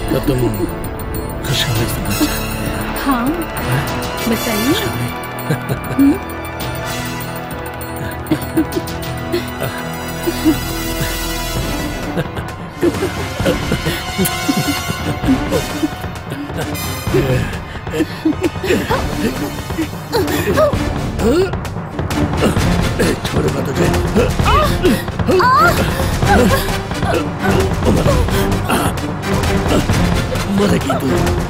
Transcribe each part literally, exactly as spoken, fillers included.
तो तुम खुशखबरी सुनना चाहते हैं? हाँ, बताइए। छोड़ूंगा तुझे। मरेगी तू।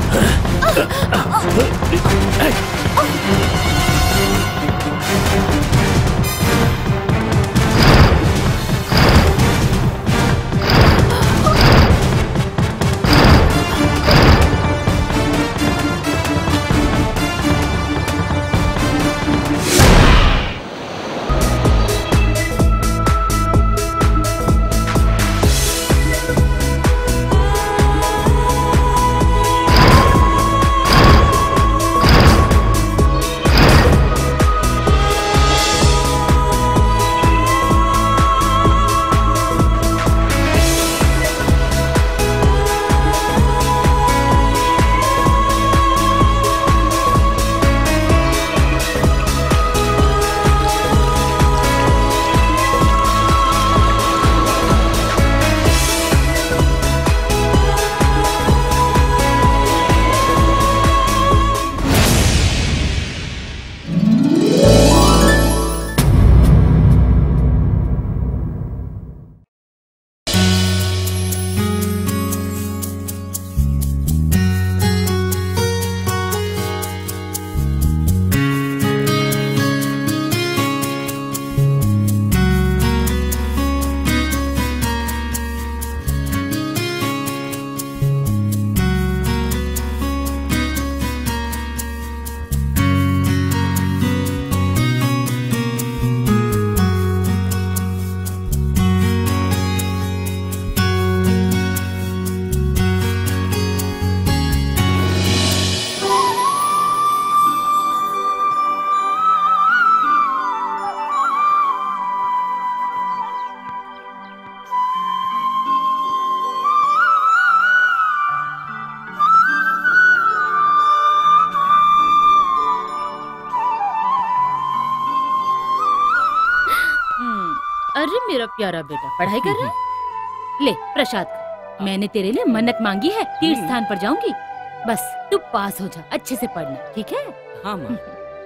अरे मेरा प्यारा बेटा पढ़ाई कर रहा है? ले प्रसाद, मैंने तेरे लिए मन्नत मांगी है, तीर्थ स्थान पर जाऊंगी, बस तू पास हो जा, अच्छे से पढ़ना, ठीक है? हाँ माँ।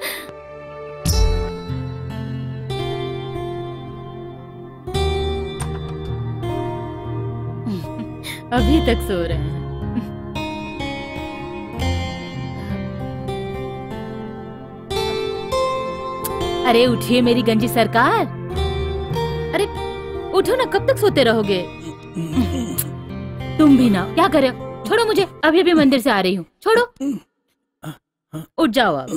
अभी तक सो रहे हैं। अरे उठिए मेरी गंजी सरकार, अरे उठो ना, कब तक सोते रहोगे? तुम भी ना, क्या करे? छोड़ो मुझे, अभी अभी मंदिर से आ रही हूँ, छोड़ो, उठ जाओ अब।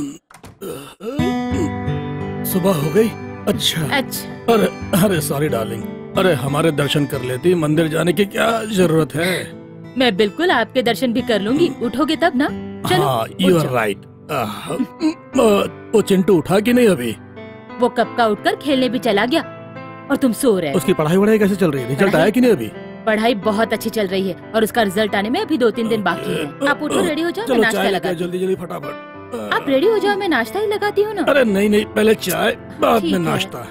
सुबह हो गई? अच्छा अच्छा। अरे अरे सॉरी डार्लिंग, अरे हमारे दर्शन कर लेती, मंदिर जाने की क्या जरूरत है? मैं बिल्कुल आपके दर्शन भी कर लूंगी, उठोगे तब ना। चलो, हाँ यू आर राइट। वो चिंटू उठा कि नहीं अभी? वो कब का उठकर खेलने भी चला गया और तुम सो रहे। उसकी पढ़ाई वढ़ाई कैसे चल रही है? रिजल्ट आया कि नहीं अभी? पढ़ाई बहुत अच्छी चल रही है और उसका रिजल्ट आने में अभी दो तीन दिन बाकी है। आप उठो, रेडी हो जाओ, मैं नाश्ता लगा। जल्दी जल्दी फटाफट। आप रेडी हो जाओ, मैं नाश्ता ही लगाती हूँ ना। अरे नहीं नहीं, पहले चाय बाद में नाश्ता।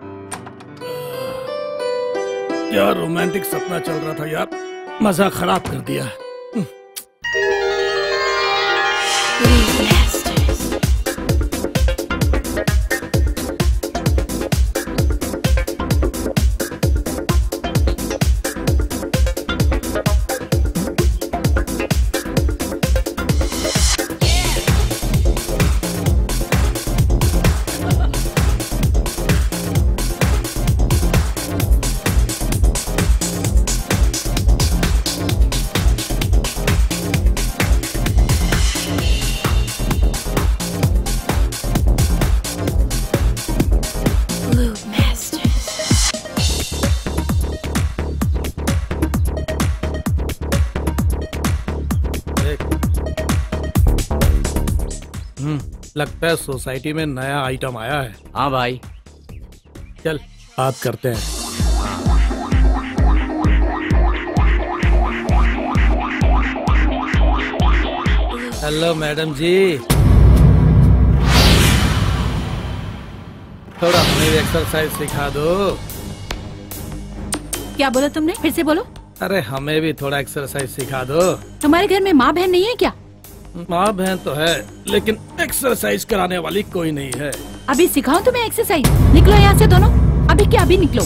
क्या रोमांटिक सपना चल रहा था यार, मजा खराब कर दिया। लगता है सोसाइटी में नया आइटम आया है। हाँ भाई, चल बात करते हैं। हेलो मैडम जी, थोड़ा हमें भी एक्सरसाइज सिखा दो। क्या बोला तुमने? फिर से बोलो। अरे हमें भी थोड़ा एक्सरसाइज सिखा दो। तुम्हारे घर में माँ बहन नहीं है क्या? माँ बहन तो है, लेकिन एक्सरसाइज कराने वाली कोई नहीं है। अभी सिखाओ तुम्हें एक्सरसाइज। निकलो यहाँ से दोनों, अभी क्या अभी निकलो।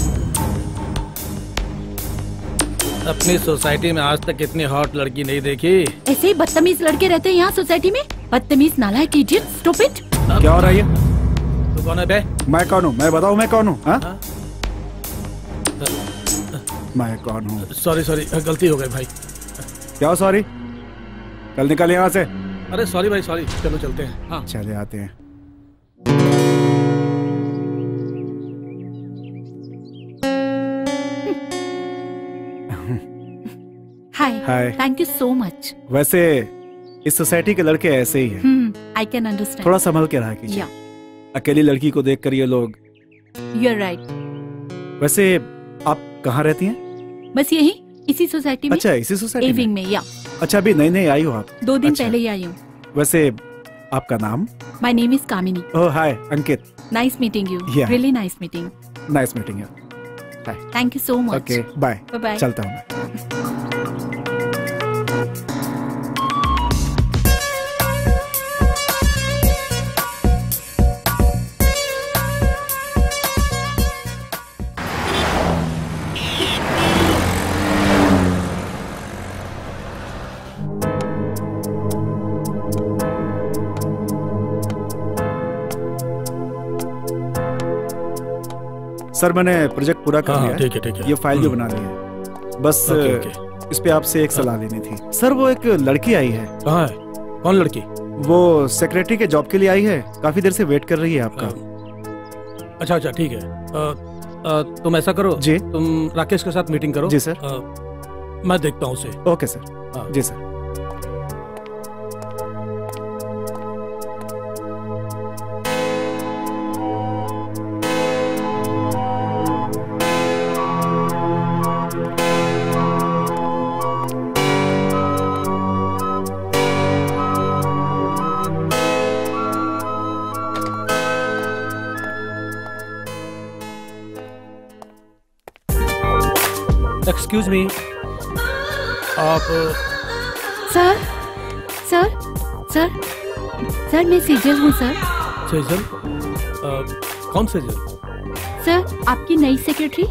अपनी सोसाइटी में आज तक इतनी हॉट लड़की नहीं देखी। ऐसे ही बदतमीज लड़के रहते हैं यहाँ सोसाइटी में। बदतमीज, नालायक, इडियट, स्टूपिड। क्या हो रहा है? तू कौन है बे? मैं कौन हूँ? मैं बताऊँ मैं कौन हूँ? मैं कौन हूँ? सॉरी सॉरी, गलती हो गई भाई। क्या सॉरी? कल निकल यहाँ से। अरे सॉरी भाई सॉरी, चलो चलते हैं। हाँ चले आते हैं। Hi hi. Thank you so much. वैसे इस सोसाइटी के लड़के ऐसे ही हैं। I can understand. थोड़ा संभल के रहा कीजिए। अकेली लड़की को देखकर ये लोग। You are right. वैसे आप कहाँ रहती हैं? बस यही, इसी सोसाइटी में। अच्छा, इसी सोसाइटी में? विंग में। या अच्छा, अभी नई नई आई हो आप? दो दिन अच्छा। पहले ही आई हूँ। वैसे आपका नाम? My name is Kamini. Oh hi, Ankit. Nice meeting you. Yeah. Really nice meeting. Nice meeting you. Thank you so much. Okay bye. Bye. चलता हूँ मैं। सर मैंने प्रोजेक्ट पूरा कर लिया है। ठीक है ठीक है। ये फाइल भी बना ली है। बस ओके, ओके। इस पे आपसे एक सलाह लेनी थी। सर वो एक लड़की आई है। कहाँ है? कौन लड़की? वो सेक्रेटरी के जॉब के लिए आई है, काफी देर से वेट कर रही है आपका। अच्छा अच्छा ठीक है। आ, आ, तुम ऐसा करो जी। तुम राकेश के साथ मीटिंग करो। जी सर। आ, मैं देखता हूँ उसे। Okay sir. हाँ। जी सर। एक्सक्यूज मी, आप सर सर सर सर मैं सेजल हूँ सर। सेजल? आ, कौन सेजल? सर आपकी नई सेक्रेटरी।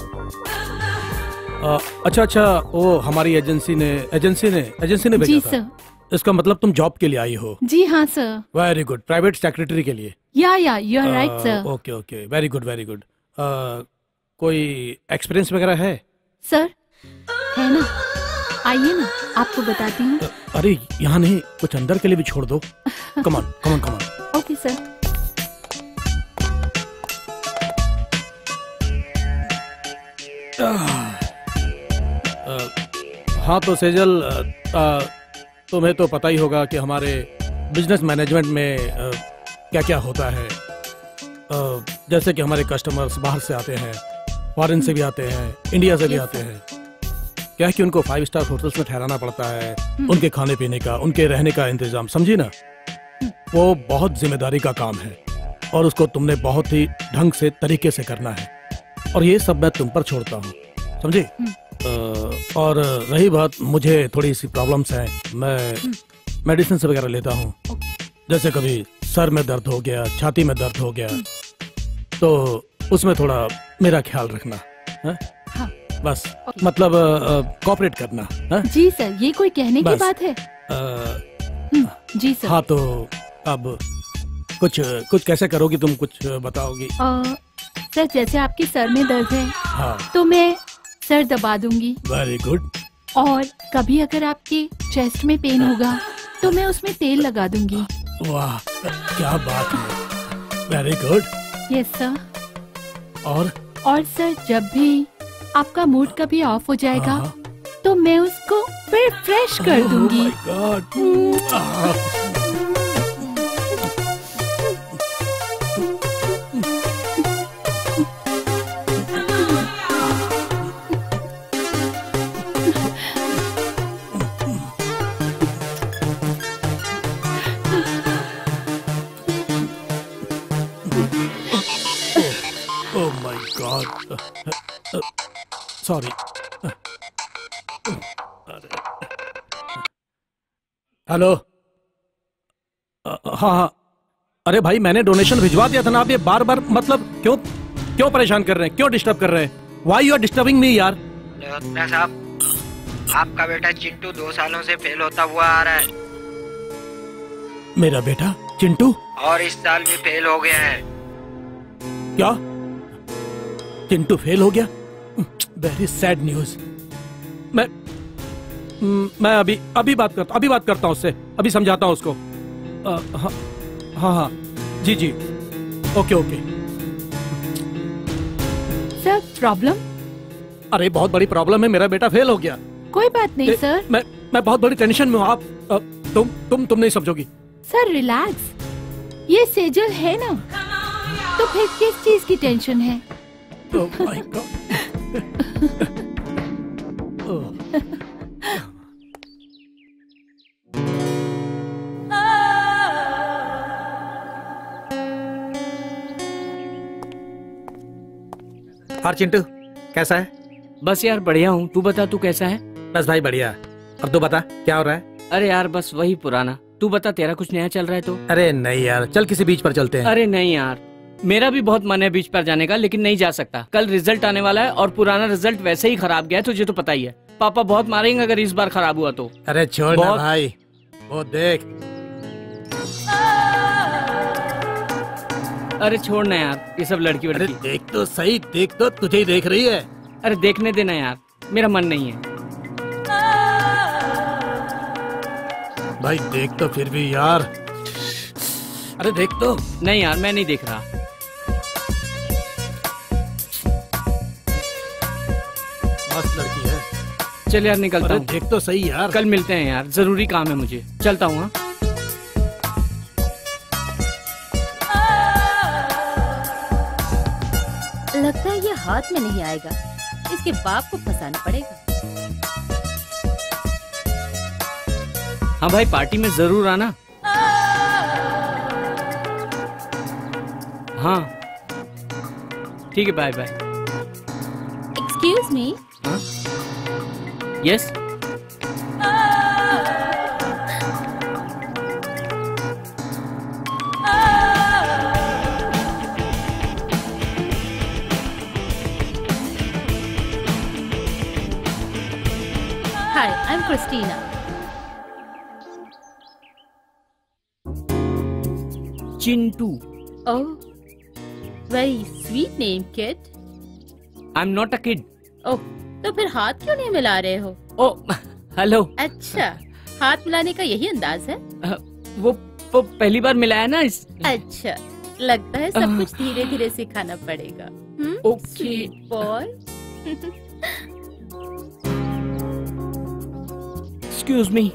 आ, अच्छा अच्छा, वो हमारी एजेंसी ने एजेंसी ने एजेंसी ने जी भेजा था। सर। इसका मतलब तुम जॉब के लिए आई हो? जी हाँ sir. Very good. Private secretary के लिए? या या you are right sir. Okay okay, very good very good. कोई एक्सपीरियंस वगैरह है? सर है ना, आइए ना आपको बताती हूँ। अ, अरे यहाँ नहीं, कुछ अंदर के लिए भी छोड़ दो। Come on come on come on. Okay sir. हाँ तो सेजल, आ, आ, तुम्हें तो पता ही होगा कि हमारे बिजनेस मैनेजमेंट में क्या क्या होता है। आ, जैसे कि हमारे कस्टमर्स बाहर से आते हैं, फॉरेन से भी आते हैं, इंडिया से भी Yes, आते हैं। क्या है कि उनको फाइव स्टार होटल्स में ठहराना पड़ता है, उनके खाने पीने का, उनके रहने का इंतजाम, समझी ना। वो बहुत जिम्मेदारी का काम है और उसको तुमने बहुत ही ढंग से तरीके से करना है, और ये सब मैं तुम पर छोड़ता हूँ, समझी। और रही बात, मुझे थोड़ी सी प्रॉब्लम्स हैं, मैं मेडिसिन वगैरह लेता हूँ। जैसे कभी सर में दर्द हो गया, छाती में दर्द हो गया, तो उसमें थोड़ा मेरा ख्याल रखना है? हाँ। बस मतलब कोऑपरेट करना है? जी सर, ये कोई कहने की बस। बात है? आ, जी सर। हाँ तो अब कुछ कुछ कैसे करोगी तुम, कुछ बताओगी? आ, सर जैसे आपके सर में दर्द है, हाँ। तो मैं सर दबा दूंगी। Very good. और कभी अगर आपके चेस्ट में पेन होगा तो मैं उसमें तेल लगा दूंगी। वाह क्या बात है, वेरी गुड। Yes sir. और और सर जब भी आपका मूड कभी ऑफ हो जाएगा, हाँ। तो मैं उसको फिर फ्रेश कर Oh दूंगी। my God. Ah. Sorry. Hello. हाँ हाँ, अरे भाई मैंने डोनेशन भिजवा दिया था ना, आप ये बार बार मतलब क्यों क्यों परेशान कर रहे हैं, क्यों डिस्टर्ब कर रहे हैं? Why you are disturbing me यार? डॉक्टर साहब, आपका बेटा चिंटू दो सालों से फेल होता हुआ आ रहा है। मेरा बेटा चिंटू? और इस साल भी फेल हो गया है। क्या? चिंटू फेल हो गया? Very sad news. मैं मैं अभी अभी बात करता अभी बात करता हूँ उससे, अभी समझाता हूँ उसको। आ, हाँ हाँ हाँ जी जी, ओके ओके। Sir problem? अरे बहुत बड़ी प्रॉब्लम है, मेरा बेटा फेल हो गया। कोई बात नहीं ए, सर। मैं मैं बहुत बड़ी टेंशन में हूँ। आप अ, तुम तुम तुम नहीं समझोगी। सर रिलैक्स, ये सेजल है ना, तो फिर किस चीज की टेंशन है? Oh my God. Oh. और चिंटू कैसा है? बस यार बढ़िया हूँ, तू बता तू कैसा है? बस भाई बढ़िया। अब तू बता क्या हो रहा है? अरे यार बस वही पुराना, तू बता तेरा कुछ नया चल रहा है तो? अरे नहीं यार, चल किसी बीच पर चलते हैं। अरे नहीं यार, मेरा भी बहुत मन है बीच पर जाने का, लेकिन नहीं जा सकता। कल रिजल्ट आने वाला है और पुराना रिजल्ट वैसे ही खराब गया है, तुझे तो पता ही है। पापा बहुत मारेंगे अगर इस बार खराब हुआ तो। अरे छोड़ ना बहुत... भाई, वो देख। अरे छोड़ ना यार, ये सब लड़की अरे वड़की। देख तो सही, देख तो, तुझे ही देख रही है। अरे देखने देना यार, मेरा मन नहीं है। भाई देख तो फिर भी यार। अरे देख तो। नहीं यार मैं नहीं देख रहा। मस्त लड़की है। चल यार निकलता अरे हूँ। देख तो सही यार। कल मिलते हैं यार, जरूरी काम है मुझे, चलता हूँ। हाँ लगता है ये हाथ में नहीं आएगा, इसके बाप को फंसाना पड़ेगा। हाँ भाई पार्टी में जरूर आना। हाँ ठीक है, बाय बाय। Excuse me. हाँ yes. Hi, I am Christina. Chintu. Oh, very sweet name kid. I am not a kid. Oh, तो फिर हाथ क्यों नहीं मिला रहे हो? Oh hello. अच्छा, हाथ मिलाने का यही अंदाज है? वो, वो पहली बार मिलाया ना इस। अच्छा, लगता है सब कुछ धीरे धीरे सिखाना पड़ेगा। Okay. Sweet boy. Excuse me.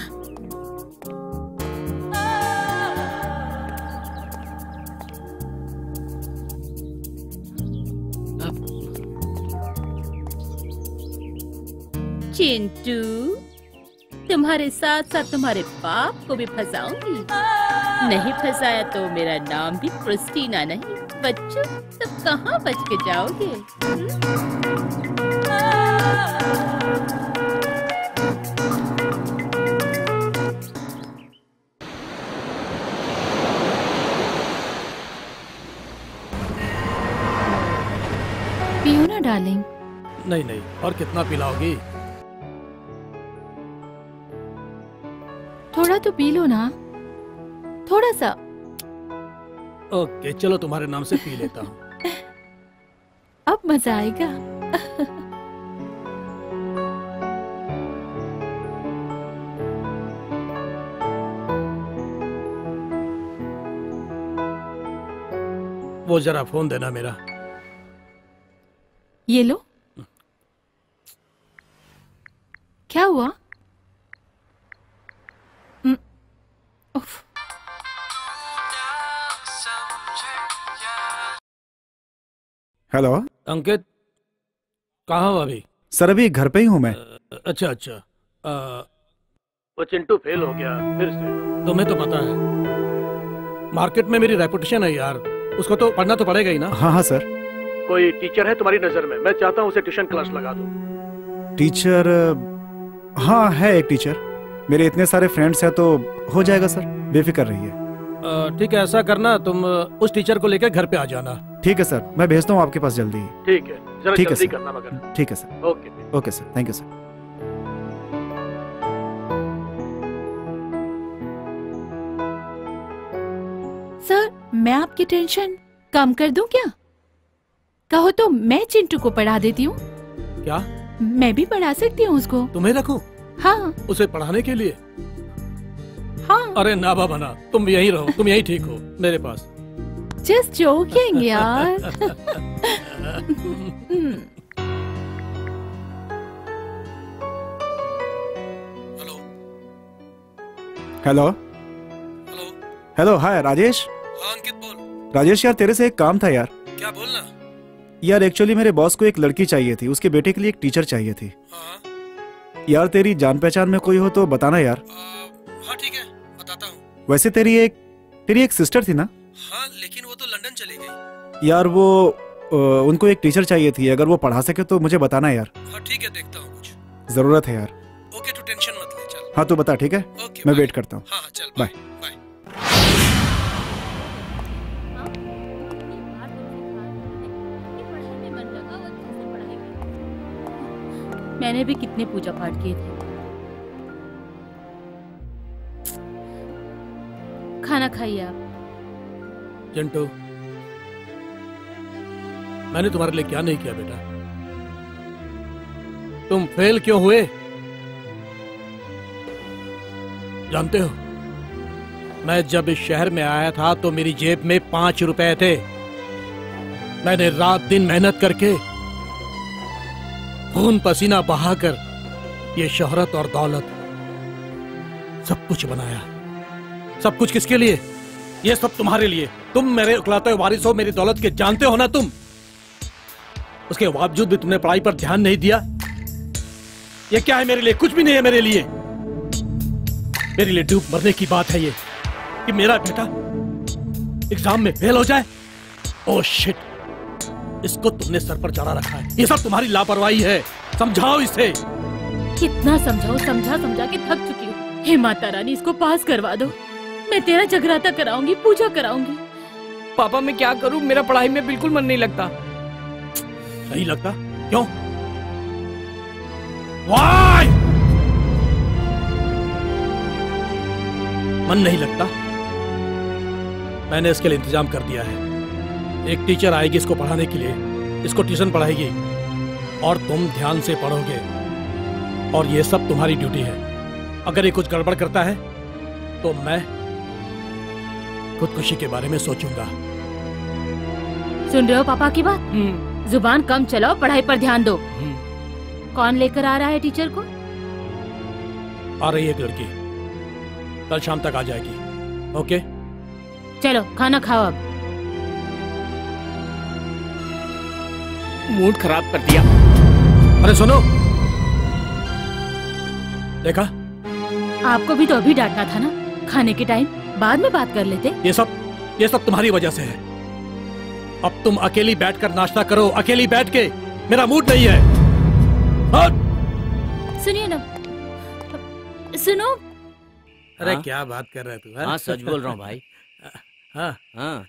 Chintu, तुम्हारे साथ साथ तुम्हारे बाप को भी फंसाऊंगी। नहीं फंसाया तो मेरा नाम भी क्रिस्टीना नहीं। बच्चों, तुम कहाँ बच के जाओगे? पियो ना डार्लिंग। नहीं नहीं, और कितना पिलाओगी? थोड़ा तो पी लो ना, थोड़ा सा। ओके चलो, तुम्हारे नाम से पी लेता हूँ। अब मजा आएगा। वो जरा फोन देना मेरा। ये लो। क्या हुआ? हम्म, उफ। हेलो अंकित, कहाँ हो अभी? सर, अभी घर पे ही हूँ मैं। अ, अच्छा अच्छा। आ, वो चिंटू फेल हो गया फिर से। तुम्हें तो पता है, मार्केट में मेरी रेपुटेशन है यार, उसको तो पढ़ना तो पड़ेगा ही ना। हाँ हाँ सर। कोई टीचर है तुम्हारी नजर में? मैं चाहता हूँ उसे ट्यूशन क्लास लगा दो। टीचर? हाँ है एक टीचर, मेरे इतने सारे फ्रेंड्स हैं तो हो जाएगा सर, बेफिक्र रहिए। ठीक है, ऐसा करना, तुम उस टीचर को लेकर घर पे आ जाना। ठीक है सर, मैं भेजता हूँ आपके पास जल्दी ही। ठीक है, जरा ठीक है जल्दी सर। करना मगर। ठीक है sir. Okay okay sir, thank you sir. Sir, मैं आपकी टेंशन कम कर दूं क्या? कहो तो मैं चिंटू को पढ़ा देती हूँ। क्या? मैं भी पढ़ा सकती हूँ उसको। तुम्हें रखूं? हाँ। उसे पढ़ाने के लिए? हाँ। अरे ना बाबा ना, तुम यहीं रहो, तुम यहीं ठीक हो मेरे पास। जस्ट जोकिंग यार। Hello hello hello hello, hi Rajesh. हाँ अंकित बोल। राजेश यार, तेरे से एक काम था यार। क्या बोलना? यार एक्चुअली मेरे बॉस को एक लड़की चाहिए थी, उसके बेटे के लिए एक टीचर चाहिए थी। हाँ यार तेरी जान पहचान में कोई हो तो बताना यार। हाँ ठीक है, बताता हूँ। वैसे तेरी एक तेरी एक सिस्टर थी ना? हाँ, लेकिन वो तो लंदन चली गई। यार वो आ, उनको एक टीचर चाहिए थी, अगर वो पढ़ा सके तो मुझे बताना यार। हाँ ठीक है, देखता हूँ कुछ। जरूरत है यार। ओके, तू टेंशन मत ले, चल। हाँ तू बता, ठीक है? ओके, मैं बाय। वेट करता हूँ। हाँ हाँ, चल बाय। बाय। मैंने भी कितने पूजा पाठ किए थे। खाना खाइए आप। चिंटू, मैंने तुम्हारे लिए क्या नहीं किया बेटा? तुम फेल क्यों हुए जानते हो? मैं जब इस शहर में आया था तो मेरी जेब में पांच रुपए थे। मैंने रात दिन मेहनत करके, खून पसीना बहाकर ये शोहरत और दौलत सब कुछ बनाया। सब कुछ किसके लिए? ये सब तुम्हारे लिए। तुम मेरे इकलौते वारिस हो, मेरी दौलत के जानते हो ना तुम। उसके बावजूद भी तुमने पढ़ाई पर ध्यान नहीं दिया। ये क्या है मेरे लिए? कुछ भी नहीं है मेरे लिए। मेरे लिए डूब मरने की बात है ये कि मेरा बेटा एग्जाम में फेल हो जाए। ओह शिट, इसको तुमने सर पर चढ़ा रखा है। ये सब तुम्हारी लापरवाही है, समझाओ इसे। कितना समझाओ, समझा समझा के थक चुकी हूँ। हे माता रानी, इसको पास करवा दो। मैं तेरा जगराता कराऊंगी, पूजा कराऊंगी। पापा मैं क्या करूं, मेरा पढ़ाई में बिल्कुल मन नहीं लगता। नहीं लगता? क्यों? Why? मन नहीं लगता? मैंने इसके लिए इंतजाम कर दिया है। एक टीचर आएगी इसको पढ़ाने के लिए, इसको ट्यूशन पढ़ाएगी और तुम ध्यान से पढ़ोगे। और ये सब तुम्हारी ड्यूटी है। अगर ये कुछ गड़बड़ करता है तो मैं खुदकुशी के बारे में सोचूंगा। सुन रहे हो पापा की बात? जुबान कम चलाओ, पढ़ाई पर ध्यान दो। कौन लेकर आ रहा है टीचर को? आ रही है एक लड़की, कल शाम तक आ जाएगी। ओके चलो खाना खाओ अब। मूड खराब कर दिया। अरे सुनो, देखा? आपको भी तो अभी डांटना था ना, खाने के टाइम। बाद में बात कर लेते। ये सब ये सब तुम्हारी वजह से है। अब तुम अकेली बैठकर नाश्ता करो, अकेली बैठ के। मेरा मूड नहीं है। हाँ? सुनिए ना, सुनो। अरे हाँ? क्या बात कर रहे तू? हाँ सच बोल रहा हूँ भाई। हाँ हाँ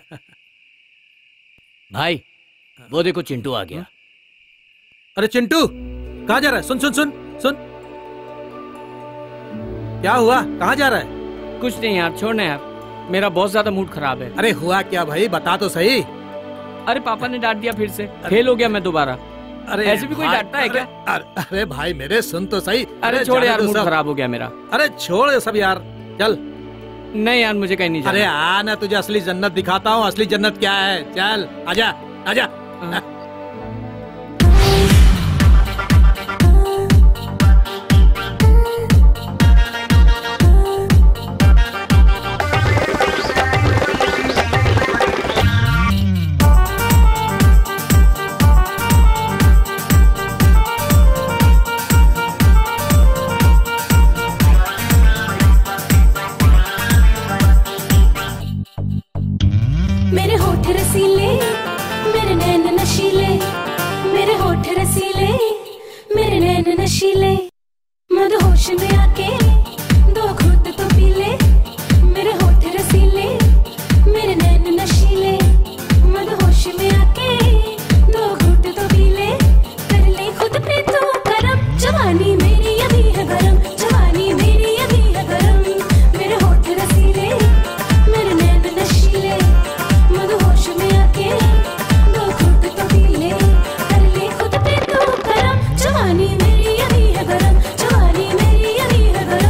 भाई, वो देखो चिंटू आ गया। अरे चिंटू कहाँ जा रहा है? सुन सुन सुन सुन, क्या हुआ? कहाँ जा रहा है? कुछ नहीं यार, छोड़ना यार, मेरा बहुत ज्यादा मूड खराब है। अरे हुआ क्या भाई, बता तो सही। अरे पापा ने डांट दिया फिर से, फेल हो गया मैं दोबारा। अरे ऐसे भी कोई भाई, डांटता है क्या? अरे, अरे भाई मेरे सुन तो सही। अरे छोड़ जाने यार, दो मूड सब। खराब हो गया मेरा। अरे छोड़ ये सब यार, चल। नहीं यार, मुझे कहीं नहीं जाना। अरे आ ना, तुझे असली जन्नत दिखाता हूँ। असली जन्नत क्या है, चल आजा आजा। मेरे होठ रसीले, मेरे नैन नशे नशीले, मदहोश में आके दो घूंट तो पी ले, मेरे होठ रसीले, मेरे नैन नशीले, मदहोश में आके दो घूंट तो पी ले, कर ले खुद पे तो करम, जवानी मेरी अभी है गरम, जवानी मेरी अभी है गरम, मेरे होठ रसीले, मेरे नैन नशीले, मदहोश में आके दो घूंट तो पी ले, कर ले खुद पे तो करम, जवानी मेरी अभी है गरम, जवानी मेरी अभी है गरम।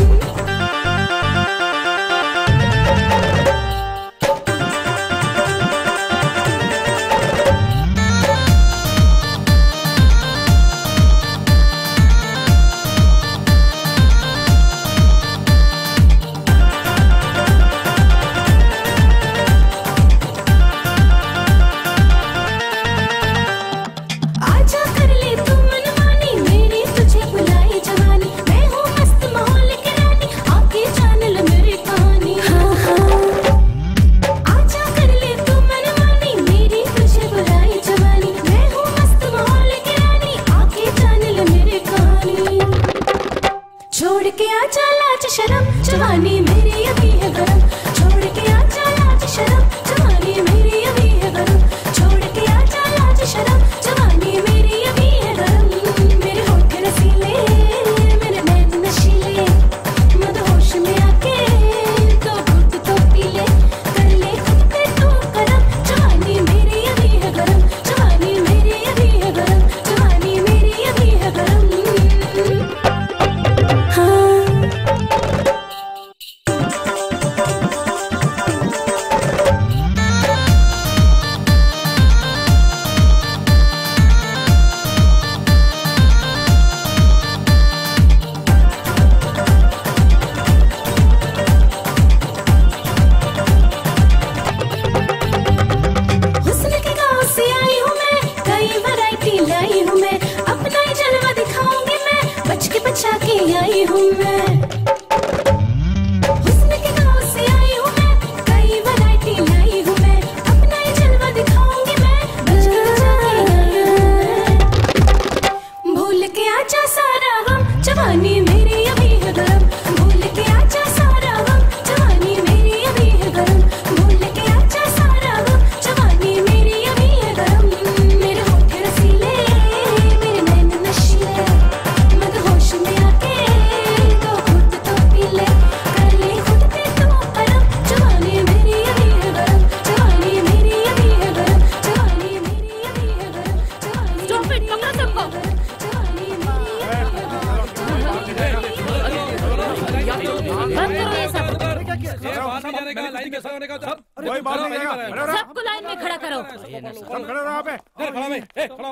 आजा कर ले तू मनमानी, मेरी तुझे बुलाई जवानी, मैं हूँ मस्त माहौल की रानी, आके जान ले मेरी कहानी। हाँ हाँ आजा कर ले तू मनमानी, मेरी तुझे बुलाई जवानी, मैं हूँ मस्त माहौल की रानी, आके जान ले मेरी कहानी। छोड़ के आजा लाज शर्म, जवानी मेरी अभी है गरम, छोड़ के आजा लाज शर्म, जवानी मेरी अभी है गरम, छोड़ के आजा लाज शर्म, जवानी मेरी अभी है गरम, मेरे होठ रसीले, मेरे नैन नशीले, मदहोश में आके दो घूंट तो पी ले, कर ले खुद पे तो करम, जवानी मेरी अभी है गरम, जवानी मेरी अभी है गरम, जवानी मेरी अभी है गरम। हाँ हुस्न के गाँव से आई हूँ मैं, कई वैरायटी लाई हूँ मैं, अपना ही जलवा दिखाऊंगी मैं, बच के बचा के आई हूँ मैं। हुस्न के गाँव से आई हूँ मैं, कई वैरायटी लाई हूँ मैं, अपना ही जलवा दिखाऊंगी मैं, बच के बचा के आई हूँ मैं। भूल के आजा सारा गम, जवानी मेरी अभी है गरम, भूल के आजा सारा गम, जवानी मेरी अभी है गरम, भूल के आजा सारा गम, जवानी मेरी अभी है गरम, मेरे होठ रसीले, मेरे नैन नशीले, मदहोश में आके दो घूंट तो पी ले, कर ले खुद पे तो करम, जवानी मेरी अभी है गरम, जवानी मेरी अभी है गरम, जवानी मेरी अभी है गरम, जवानी Stop it, पकड़ो सबको। जवानी मेरी अभी है गरम, जवानी मेरी अभी है गरम। बंद करो ये सब, कोई बात नहीं करेगा। सबको लाइन में खड़ा करो। सब खड़े रहो यहाँ पे।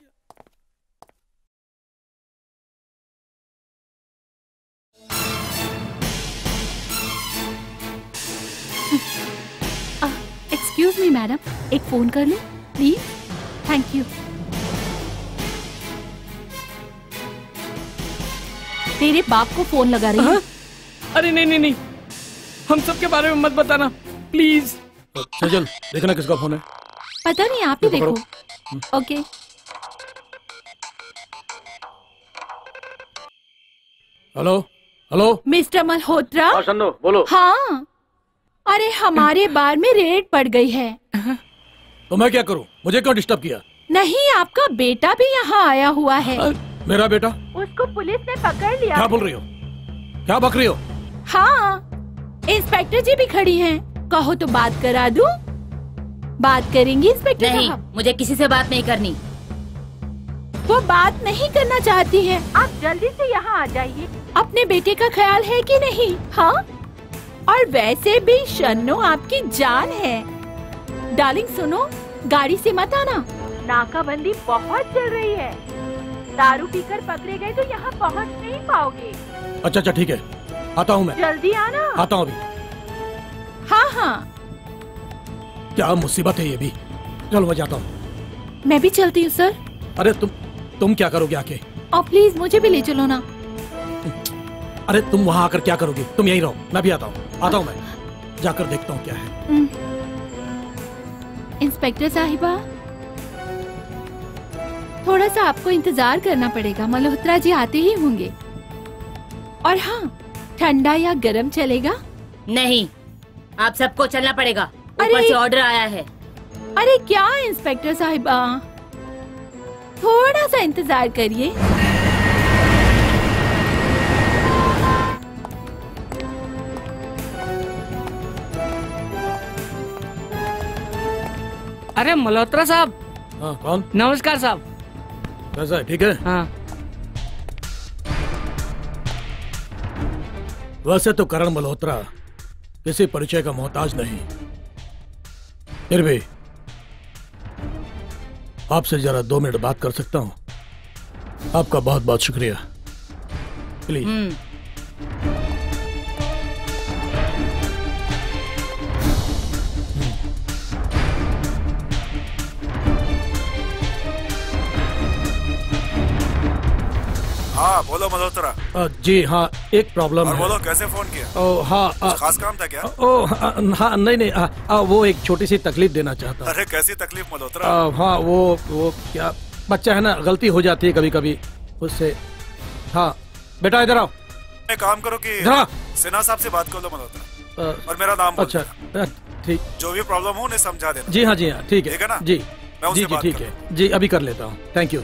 एक्सक्यूज मी मैडम, एक फोन कर लूं प्लीज? Thank you. तेरे बाप को फोन लगा रही हूँ। अरे नहीं नहीं नहीं, हम सबके बारे में मत बताना प्लीज। सजल देखना किसका फोन है। पता नहीं, आप ही पकड़ो। देखो। Okay. Hello hello mister Malhotra. Shanno बोलो। हाँ, अरे हमारे बार में रेड पड़ गई है। तो मैं क्या करूं? मुझे क्यों डिस्टर्ब किया? नहीं, आपका बेटा भी यहाँ आया हुआ है। मेरा बेटा? उसको पुलिस ने पकड़ लिया। क्या बोल रही हो? क्या बक रही हो? हाँ, इंस्पेक्टर जी भी खड़ी हैं। कहो तो बात करा दूं? बात करेंगी इंस्पेक्टर नहीं, साहब? मुझे किसी से बात नहीं करनी। वो बात नहीं करना चाहती है। आप जल्दी से यहाँ आ जाइए। अपने बेटे का ख्याल है कि नहीं? हाँ, और वैसे भी शन्नो आपकी जान है। डार्लिंग सुनो, गाड़ी से मत आना, नाकाबंदी बहुत चल रही है। दारू पीकर पकड़े गए तो यहाँ पहुँच नहीं पाओगे। अच्छा अच्छा ठीक है, आता हूँ मैं। जल्दी आना। आता हूँ अभी। हाँ हाँ, क्या मुसीबत है ये भी। चलो मैं जाता हूँ। मैं भी चलती हूँ सर। अरे तुम तुम क्या करोगे आके? और प्लीज मुझे भी ले चलो ना। अरे तुम वहाँ आकर क्या करोगी? तुम यहीं रहो, मैं भी आता हूँ। आता हूँ मैं, जाकर देखता हूँ क्या है। इंस्पेक्टर साहिबा, थोड़ा सा आपको इंतजार करना पड़ेगा, मल्होत्रा जी आते ही होंगे। और हाँ, ठंडा या गरम चलेगा? नहीं, आप सबको चलना पड़ेगा। ऊपर अरे- से ऑर्डर आया है। अरे क्या इंस्पेक्टर साहिबा, थोड़ा सा इंतजार करिए। अरे मल्होत्रा साहब। हाँ, कौन? नमस्कार साहब। कैसा है, ठीक है? हाँ। वैसे तो करण मल्होत्रा किसी परिचय का मोहताज नहीं, फिर भी आपसे जरा दो मिनट बात कर सकता हूँ? आपका बहुत बहुत शुक्रिया, प्लीज। हम्म, हाँ बोलो मल्होत्रा। अ, जी हाँ, एक प्रॉब्लम और है। बोलो कैसे फोन किया? ओ हाँ, अ, कुछ खास काम था क्या? ओ हाँ, हाँ, नहीं नहीं, अ, अ, वो एक छोटी सी तकलीफ देना चाहता हूँ। अरे कैसी तकलीफ मल्होत्रा? अ, हाँ, वो वो क्या, बच्चा है ना, गलती हो जाती है कभी कभी उससे। हाँ बेटा इधर आओ। एक काम करो कि इधर आओ। सिन्हा साहब से बात कर लो मल्होत्रा, अ, और मेरा नाम बोल अच्छा, देना। अ, ठीक। जो भी प्रॉब्लम हो उन्हें समझा देना। जी हाँ, जी हाँ, ठीक है। ठीक है ना? जी मैं उनसे जी जी बात ठीक कर है जी, अभी कर लेता हूँ। Thank you.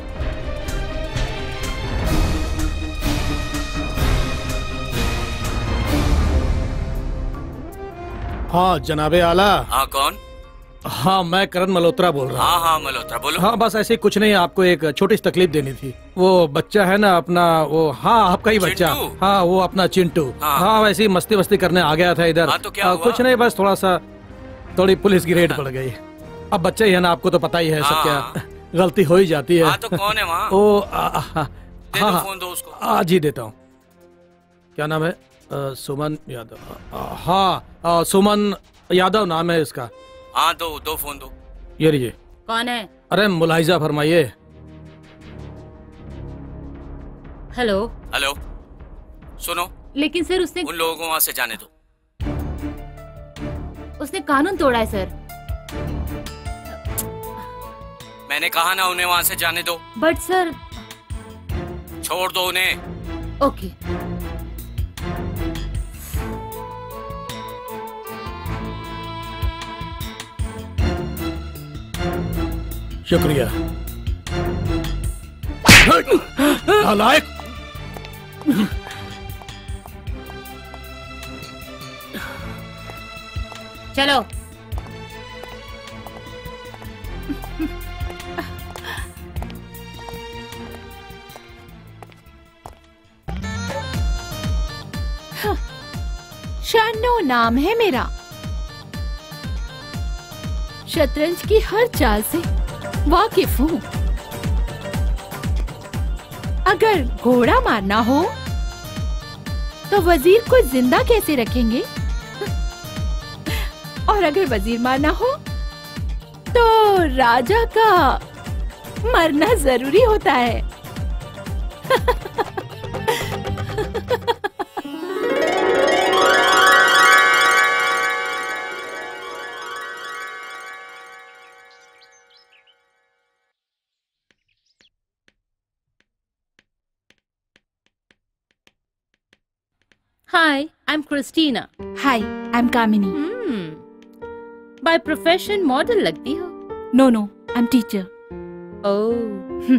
हाँ जनाबे आला। हाँ कौन? हाँ मैं करण मल्होत्रा बोल रहा हूँ। हाँ हाँ मल्होत्रा बोलो। हाँ बस ऐसे ही कुछ नहीं, आपको एक छोटी सी तकलीफ देनी थी। वो बच्चा है ना अपना, वो हाँ आपका ही बच्चा, चिंटू? हाँ वो अपना चिंटू। हाँ। हाँ वैसे ही मस्ती मस्ती करने आ गया था इधर। हाँ, तो क्या हाँ, हुआ? कुछ नहीं, बस थोड़ा सा थोड़ी पुलिस की रेड पड़ गई। अब बच्चा ही है ना, आपको तो पता ही है सब, हाँ। क्या गलती हो ही जाती है। हाँ तो कौन है वहाँ? ओ आ, आ, हाँ दे दो हाँ फोन दो उसको। आज ही देता हूँ। क्या नाम है? आ, सुमन यादव। आ, हाँ आ, सुमन यादव नाम है इसका। हाँ दो दो फोन दो। ये लीजिए। कौन है? अरे मुलाहिजा फरमाइए। हेलो। हेलो सुनो, लेकिन सर उसने उन लोगों को वहाँ से जाने दो। उसने कानून तोड़ा है सर। मैंने कहा ना उन्हें वहाँ से जाने दो। But sir. छोड़ दो उन्हें। ओके। शुक्रिया। नालायक। चलो। शन्नो नाम है मेरा। शतरंज की हर चाल से वाकिफ हूँ। अगर घोड़ा मारना हो तो वजीर को जिंदा कैसे रखेंगे, और अगर वजीर मारना हो तो राजा का मरना जरूरी होता है। Hi, I'm Christina. Hi, I am Kamini. Hmm. By profession model लगती हो। No no, I am teacher. Oh.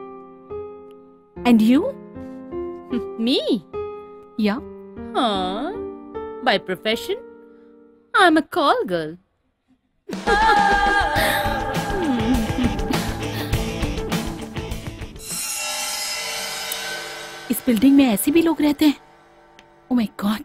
And you? Me? या Huh. By profession, I'm a call girl. इस बिल्डिंग में ऐसे भी लोग रहते हैं? Oh my god.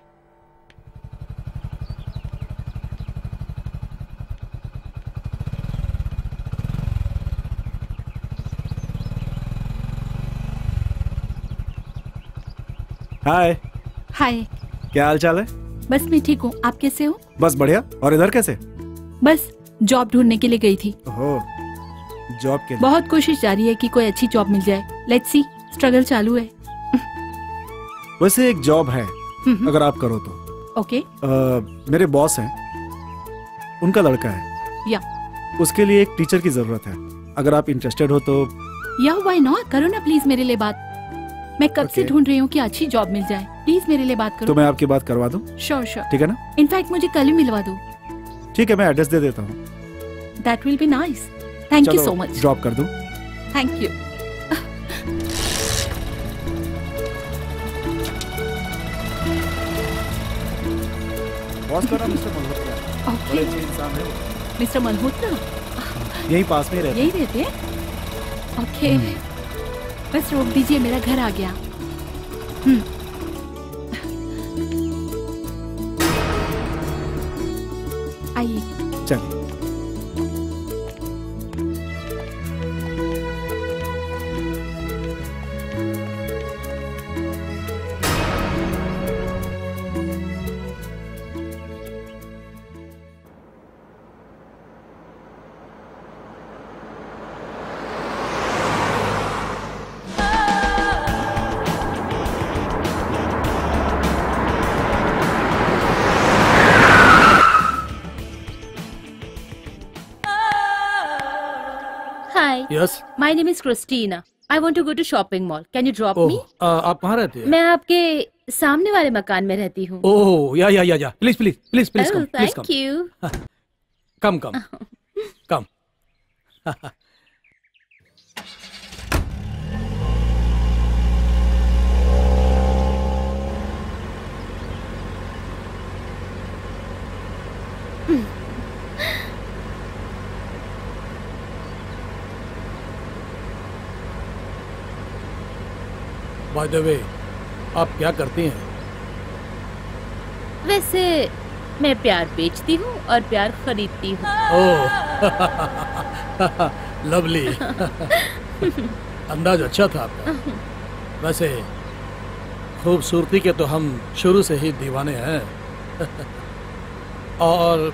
Hi, hi. क्या हाल चाल है? बस मैं ठीक हूँ, आप कैसे हो? बस बढ़िया। और इधर कैसे? बस जॉब ढूंढने के लिए गई थी। ओह, जॉब के लिए? बहुत कोशिश जारी है कि कोई अच्छी जॉब मिल जाए। लेट्स सी, स्ट्रगल चालू है। वैसे एक जॉब है, हम्म। अगर आप करो तो। ओके। आ, मेरे बॉस हैं, उनका लड़का है, या उसके लिए एक टीचर की जरूरत है। अगर आप इंटरेस्टेड हो तो या व्हाई नॉट, करो ना प्लीज मेरे लिए बात। मैं कब से Okay. ढूंढ रही हूँ कि अच्छी जॉब मिल जाए, प्लीज मेरे लिए बात तो करो। मैं आपकी बात करवा दूं? श्योर श्योर, ठीक है ना? इनफैक्ट मुझे कल ही मिलवा दो। ठीक है, मैं एड्रेस दे देता हूँ। That will be nice. Thank you so much. Drop कर दूं? Thank you. बॉस का नाम मिस्टर मल्होत्रा है। बड़े अच्छे इंसान है वो। मिस्टर मल्होत्रा यहीं पास में ही रहते हैं। यही रहते हैं? ओके, बस रोक दीजिए, मेरा घर आ गया। हम्म। आइए। चलिए। Hi, yes. my name is Christina. I want to go to shopping mall. Can you drop me? Oh, आ, आप कहाँ रहती हैं? मैं आपके सामने वाले मकान में रहती हूँ। ओह, या yeah yeah yeah please please please please Oh, come please thank you. Come come come come. Bye the way, आप क्या करती हैं? वैसे मैं प्यार बेचती हूँ और प्यार खरीदती हूँ। Oh, lovely. अंदाज अच्छा था आपका। वैसे खूबसूरती के तो हम शुरू से ही दीवाने हैं। और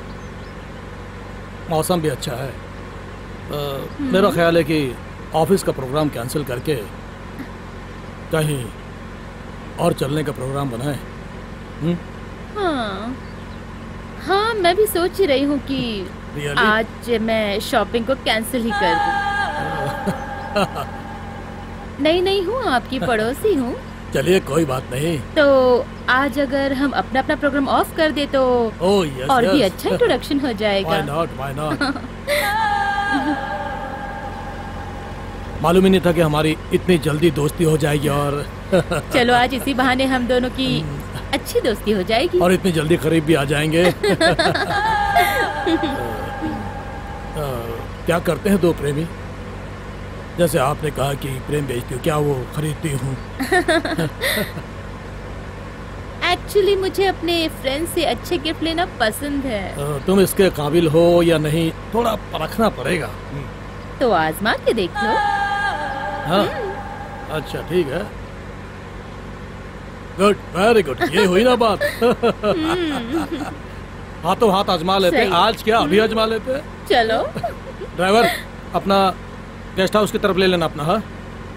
मौसम भी अच्छा है। आ, मेरा ख्याल है कि ऑफिस का प्रोग्राम कैंसिल करके कहीं और चलने का प्रोग्राम बनाएं। हम्म? हाँ हाँ, मैं भी सोच ही रही हूँ कि Really? आज मैं शॉपिंग को कैंसिल ही कर दूँ। नहीं नहीं हूँ, आपकी पड़ोसी हूँ। चलिए कोई बात नहीं। तो आज अगर हम अपना अपना प्रोग्राम ऑफ कर दे तो ओह यस और भी यस। अच्छा इंट्रोडक्शन हो जाएगा। Why not? Why not? मालूम ही नहीं था कि हमारी इतनी जल्दी दोस्ती हो जाएगी और चलो आज इसी बहाने हम दोनों की अच्छी दोस्ती हो जाएगी। और इतनी जल्दी करीब भी आ जाएंगे। आ, क्या करते हैं दो प्रेमी? जैसे आपने कहा कि प्रेम बेचती हूँ, क्या वो खरीदती हूँ? एक्चुअली मुझे अपने फ्रेंड से अच्छे गिफ्ट लेना पसंद है। आ, तुम इसके काबिल हो या नहीं, थोड़ा परखना पड़ेगा। तो आजमा के देख लो। हाँ, अच्छा ठीक है। गुड, वेरी गुड, ये हुई ना बात। हाथों हाथ आजमा लेते। सही। आज क्या अभी आजमा लेते। चलो। ड्राइवर, अपना गेस्ट हाउस की तरफ ले लेना अपना। हाँ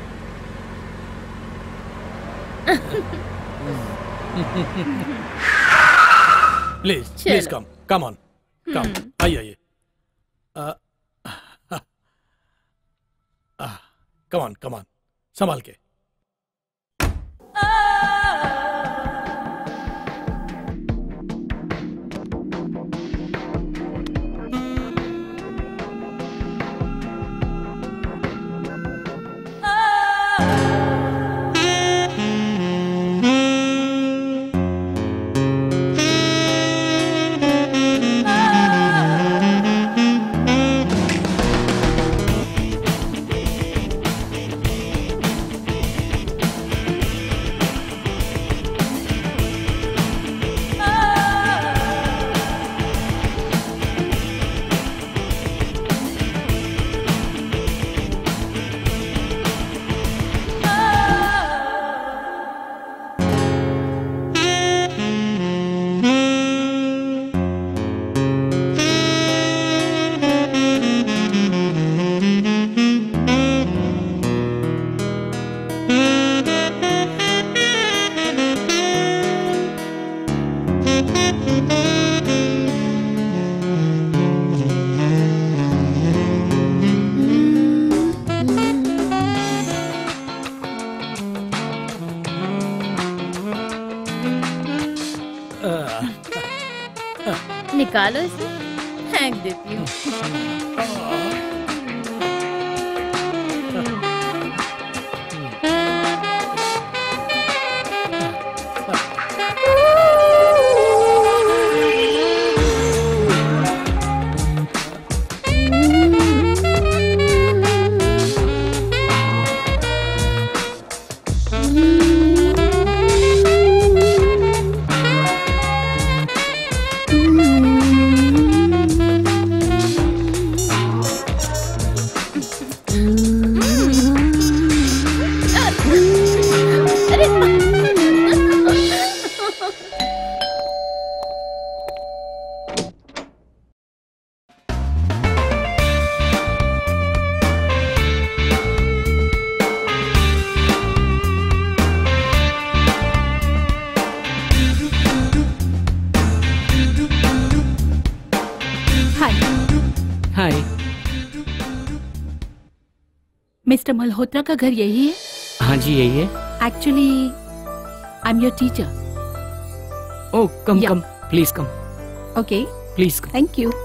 please please come come on come. आइए आइए। कम ऑन कम ऑन, संभाल के। निकालो इसे, फेंक देती हूँ। मिस्टर मल्होत्रा का घर यही है? हाँ जी यही है। Actually I am your teacher. Oh come come please come. Okay please come. Thank you.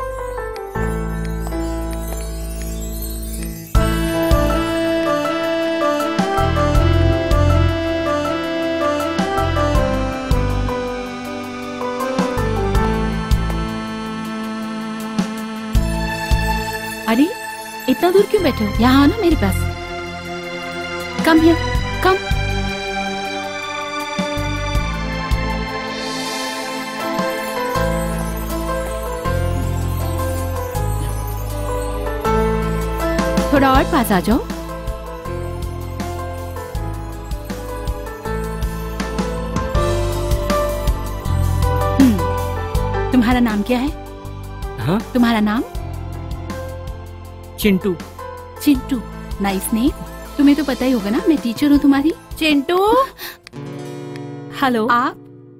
अरे इतना दूर क्यों बैठे हो? यहाँ आना मेरे पास। कम हियर, कम। थोड़ा और पास आ जाओ। हम्म, तुम्हारा नाम क्या है? हाँ? तुम्हारा नाम? चिंटू। Chintu, nice name. तुम्हें तो पता ही होगा ना मैं टीचर हूँ तुम्हारी। चिंटू। हेलो। आप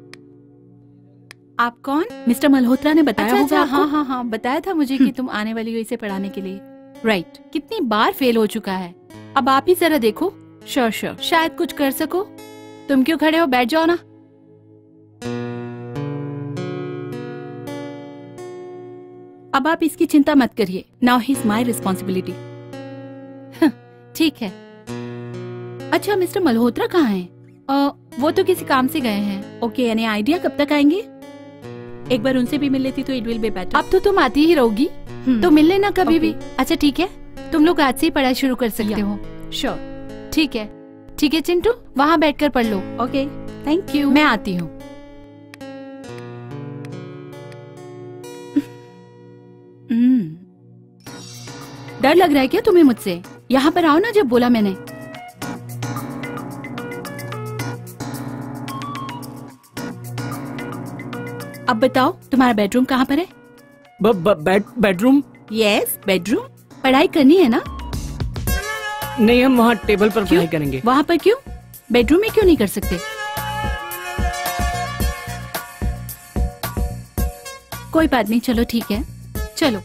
आप कौन? मिस्टर मल्होत्रा ने बताया अच्छा, होगा अच्छा, हाँ हाँ हाँ बताया था मुझे कि तुम आने वाली हो इसे पढ़ाने के लिए। राइट। कितनी बार फेल हो चुका है, अब आप ही जरा देखो। श्योर श्योर, शायद कुछ कर सको। तुम क्यों खड़े हो? बैठ जाओ ना। अब आप इसकी चिंता मत करिए। Now he is my responsibility. ठीक है। अच्छा मिस्टर मल्होत्रा कहाँ हैं? अ, वो तो किसी काम से गए हैं। ओके, यानी आइडिया कब तक आएंगे? एक बार उनसे भी मिल लेती तो इट विल बी बेटर। अब तो तुम आती ही रहोगी तो मिल लेना कभी भी। अच्छा ठीक है, तुम लोग आज से ही पढ़ाई शुरू कर सकते हो। श्योर, ठीक है। ठीक है चिंटू, वहाँ बैठकर पढ़ लो। ओके थैंक यू, मैं आती हूँ। डर लग रहा है क्या तुम्हें मुझसे? यहाँ पर आओ ना, जब बोला मैंने। अब बताओ तुम्हारा बेडरूम कहाँ पर है? ब, ब, बेड बेडरूम? Yes bedroom. पढ़ाई करनी है ना? नहीं, हम वहाँ टेबल पर पढ़ाई करेंगे। वहाँ पर क्यों? बेडरूम में क्यों नहीं कर सकते? कोई बात नहीं, चलो ठीक है, चलो।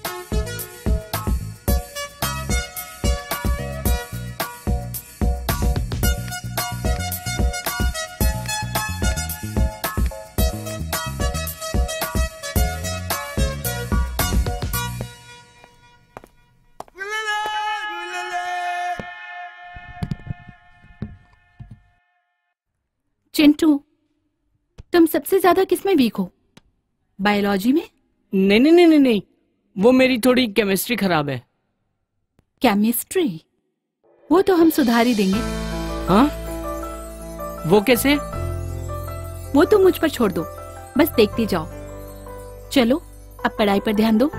चिंटू, तुम सबसे ज्यादा किसमें वीक हो? बायोलॉजी में? नहीं नहीं नहीं नहीं नहीं, वो मेरी थोड़ी केमिस्ट्री खराब है। केमिस्ट्री? वो तो हम सुधार ही देंगे। हाँ? वो कैसे? वो तो मुझ पर छोड़ दो, बस देखते जाओ। चलो अब पढ़ाई पर ध्यान दो।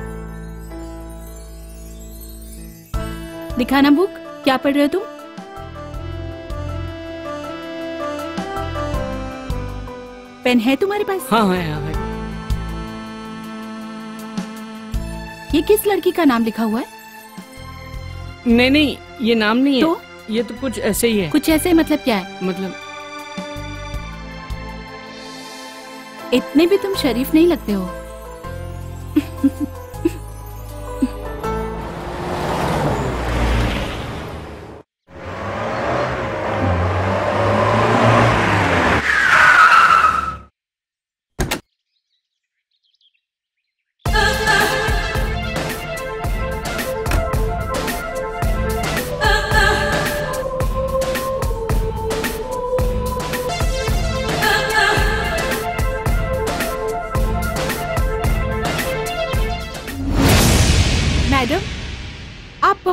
दिखाना बुक, क्या पढ़ रहे हो तुम? पेन है तुम्हारे पास? हाँ हाँ हाँ, हाँ। ये किस लड़की का नाम लिखा हुआ है? नहीं नहीं, ये नाम नहीं तो? है, ये तो कुछ ऐसे ही है। कुछ ऐसे मतलब क्या है? मतलब इतने भी तुम शरीफ नहीं लगते हो।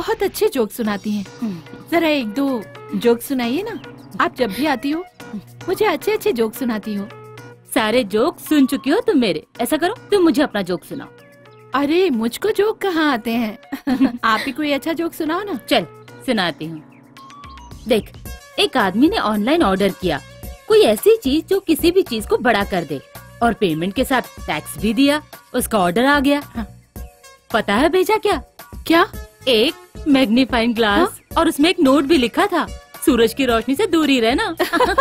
बहुत अच्छे जोक सुनाती हैं। जरा एक दो जोक सुनाइए ना। आप जब भी आती हो मुझे अच्छे अच्छे जोक सुनाती हो। सारे जोक सुन चुकी हो तुम मेरे। ऐसा करो तुम मुझे अपना जोक सुनाओ। अरे मुझको जोक कहाँ आते हैं। आप ही कोई अच्छा जोक सुनाओ ना। चल सुनाती हूँ। देख, एक आदमी ने ऑनलाइन ऑर्डर किया कोई ऐसी चीज जो किसी भी चीज को बड़ा कर दे और पेमेंट के साथ टैक्स भी दिया। उसका ऑर्डर आ गया। हाँ। पता है भेजा क्या? क्या? एक मैग्नीफाइंग ग्लास। हाँ? और उसमें एक नोट भी लिखा था, सूरज की रोशनी से दूर ही रहना।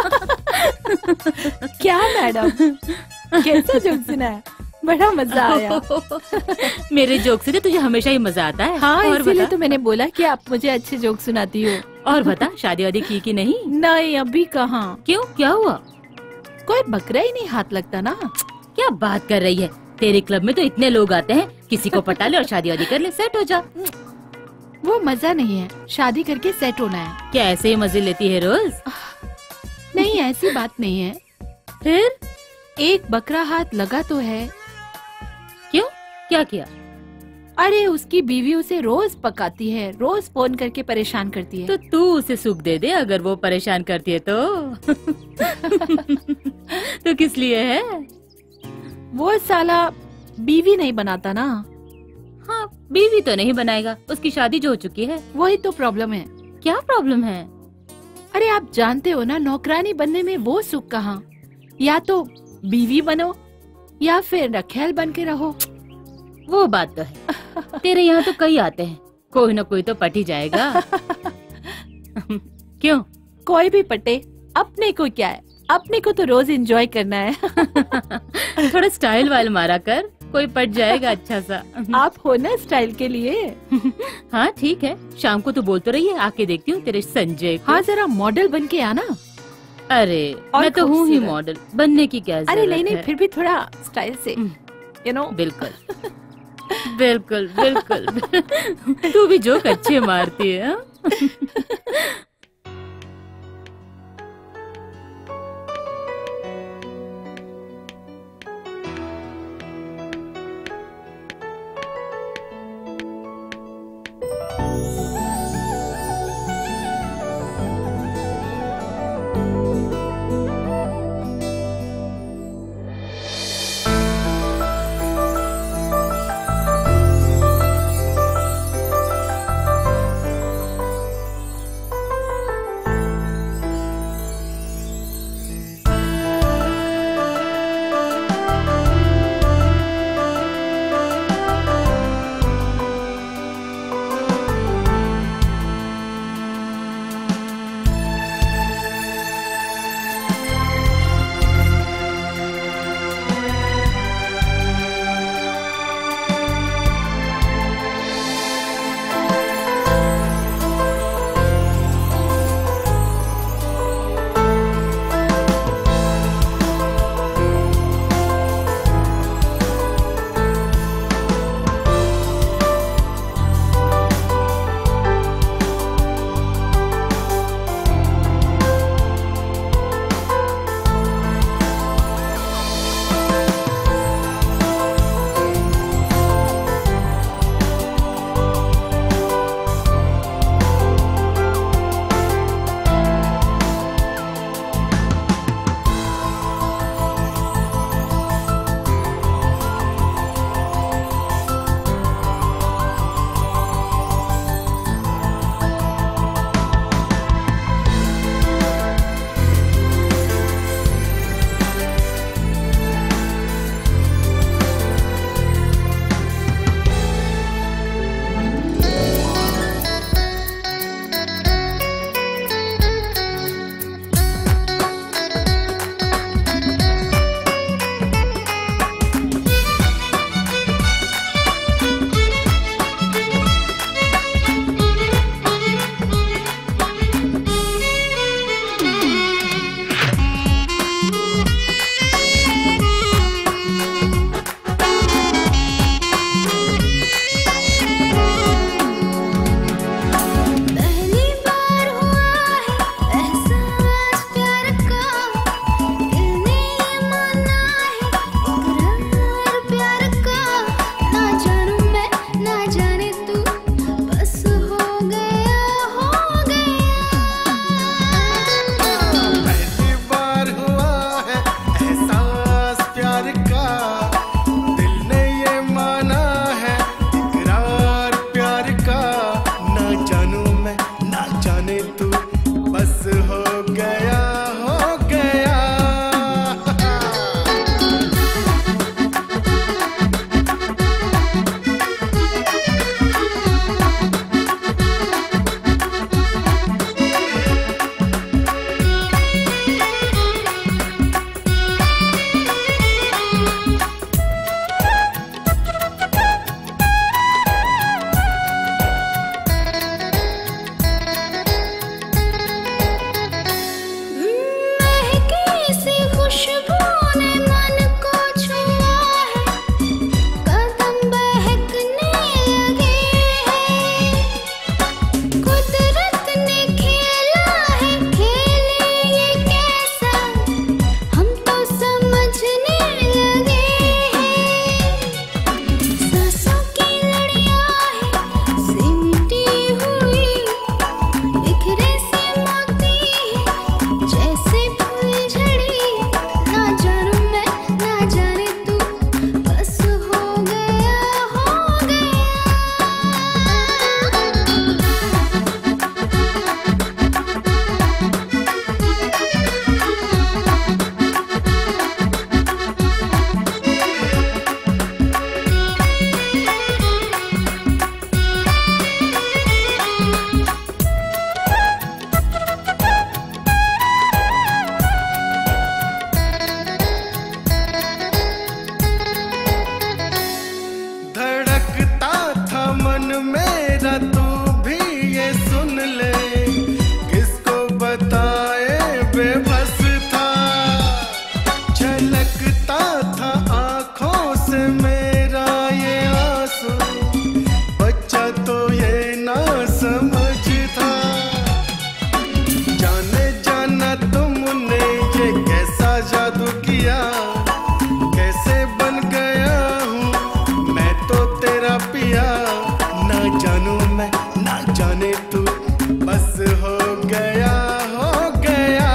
क्या मैडम, कैसा जोक सुनाया? बड़ा मजा आया। मेरे जोक से तो तुझे हमेशा ही मजा आता है। हाँ, और इसीलिए तो मैंने बोला कि आप मुझे अच्छे जोक सुनाती हो। और बता, शादी वादी की कि नहीं? नहीं, अभी कहाँ। क्यों, क्या हुआ? कोई बकरा ही नहीं हाथ लगता ना। क्या बात कर रही है? तेरे क्लब में तो इतने लोग आते हैं, किसी को पटा ले और शादी वादी कर ले, सेट हो जा। वो मजा नहीं है, शादी करके सेट होना है। क्या ऐसे ही मजे लेती है रोज? नहीं, ऐसी बात नहीं है। फिर एक बकरा हाथ लगा तो है। क्यों, क्या किया? अरे उसकी बीवी उसे रोज पकाती है, रोज फोन करके परेशान करती है। तो तू उसे सुख दे दे अगर वो परेशान करती है तो। तो किस लिए है? वो साला बीवी नहीं बनाता ना। हाँ, बीवी तो नहीं बनाएगा, उसकी शादी जो हो चुकी है। वही तो प्रॉब्लम है। क्या प्रॉब्लम है? अरे आप जानते हो ना, नौकरानी बनने में वो सुख कहाँ। या तो बीवी बनो या फिर रखेल बन के रहो। वो बात तो है। तेरे यहाँ तो कई आते हैं, कोई ना कोई तो पट ही जाएगा। क्यों? कोई भी पटे, अपने को क्या है, अपने को तो रोज एंजॉय करना है। थोड़ा स्टाइल वाइल मारा कर, कोई पट जाएगा अच्छा सा। आप हो ना स्टाइल के लिए। हाँ ठीक है, शाम को तो बोल तो रही है, आके देखती हूँ तेरे संजय को। हाँ, जरा मॉडल बन के आना। अरे मैं तो हूँ ही मॉडल, बनने की क्या जरूरत है? अरे नहीं नहीं, फिर भी थोड़ा स्टाइल से, यू नो। बिल्कुल बिल्कुल बिल्कुल। तू भी जोक अच्छे मारती है। हाँ? खुशबू ने मन को छुआ है, कदम बहकने लगे हैं। कुदरत ने खेला है खेल ये कैसा, हम तो समझने लगे हैं। सांसों की लड़ियां है सिमटी हुई, बिखरे से मोती है जैसे फुलझड़ी। ना जानू मैं ना जाने तू, बस हो गया हो गया। धड़कता था मन मेरा, तू भी ये सुन ले, किसको बताए बेबस था। झलकता था आंखों से मेरा ये आंसू, बच्चा तो ये ना समझ था। जाने जाना तुमने ये कैसा जादू किया, कैसे बन गया हूँ मैं तो तेरा पिया। ना जानू मैं ना जाने तू, बस हो गया हो गया।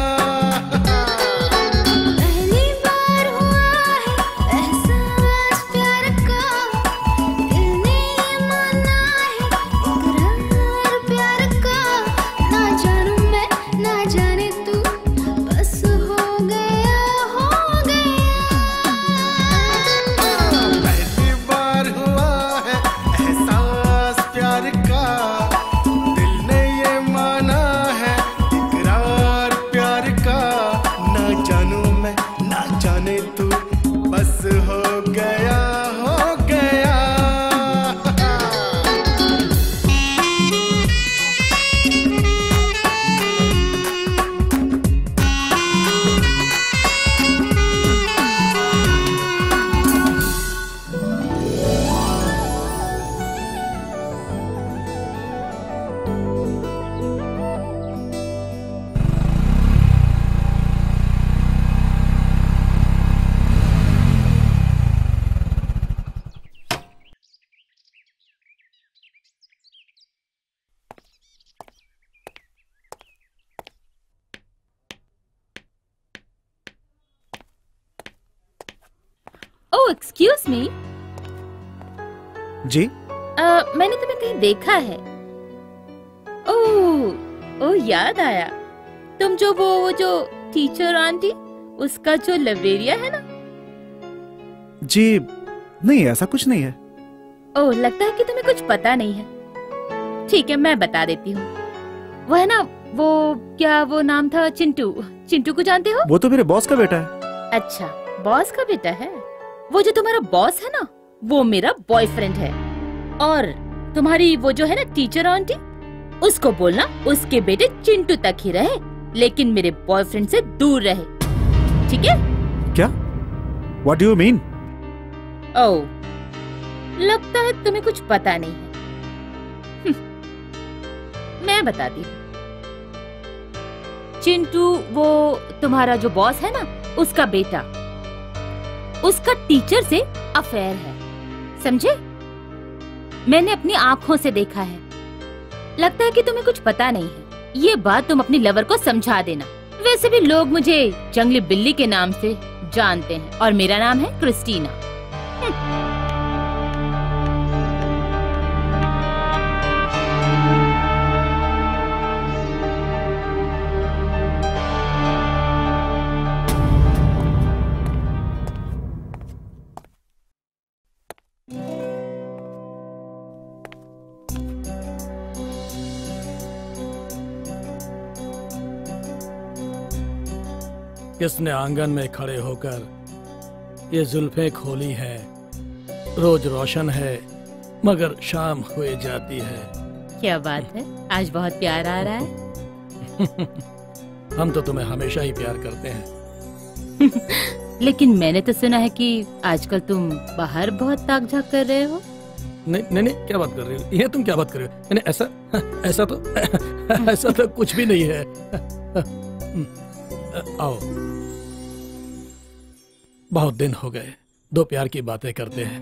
पहली बार हुआ है एहसास प्यार का, दिल ने माना है इकरार प्यार का। ना जानू मैं ना जाने तू, बस हो गया हो गया। पहली बार हुआ है एहसास प्यार का, दिल ने ये माना है इकरार प्यार का। ना जानू मैं ना जाने तू, बस हो गया हो गया। ओह एक्सक्यूज मी, जी मैंने तुम्हें कहीं देखा है। ओह ओह याद आया, तुम जो वो वो जो टीचर आंटी, उसका जो लवेरिया है ना। जी नहीं, ऐसा कुछ नहीं है। ओह लगता है कि तुम्हें कुछ पता नहीं है। ठीक है मैं बता देती हूँ। वो है ना, वो क्या वो नाम था, चिंटू। चिंटू को जानते हो? वो तो मेरे बॉस का बेटा है। अच्छा बॉस का बेटा है। वो जो तुम्हारा बॉस है ना, वो मेरा बॉयफ्रेंड है। और तुम्हारी वो जो है ना टीचर आंटी, उसको बोलना उसके बेटे चिंटू तक ही रहे, लेकिन मेरे बॉयफ्रेंड से दूर रहे, ठीक है? क्या? What do you mean? ओह लगता है तुम्हें कुछ पता नहीं है। मैं बताती हूँ। चिंटू वो तुम्हारा जो बॉस है ना, उसका बेटा, उसका टीचर से अफेयर है, समझे? मैंने अपनी आंखों से देखा है। लगता है कि तुम्हें कुछ पता नहीं है। ये बात तुम अपनी लवर को समझा देना। वैसे भी लोग मुझे जंगली बिल्ली के नाम से जानते हैं और मेरा नाम है क्रिस्टीना। किसने आंगन में खड़े होकर ये जुल्फें खोली है। रोज रोशन है मगर शाम हुए जाती है। क्या बात है, आज बहुत प्यार आ रहा है। हम तो तुम्हें हमेशा ही प्यार करते हैं। लेकिन मैंने तो सुना है कि आजकल तुम बाहर बहुत ताक झाक कर रहे हो। नहीं नहीं नहीं, क्या बात कर रही हो? ये तुम क्या बात कर रही हो? मैंने ऐसा ऐसा तो ऐसा तो कुछ भी नहीं है। आओ, बहुत दिन हो गए, दो प्यार की बातें करते हैं।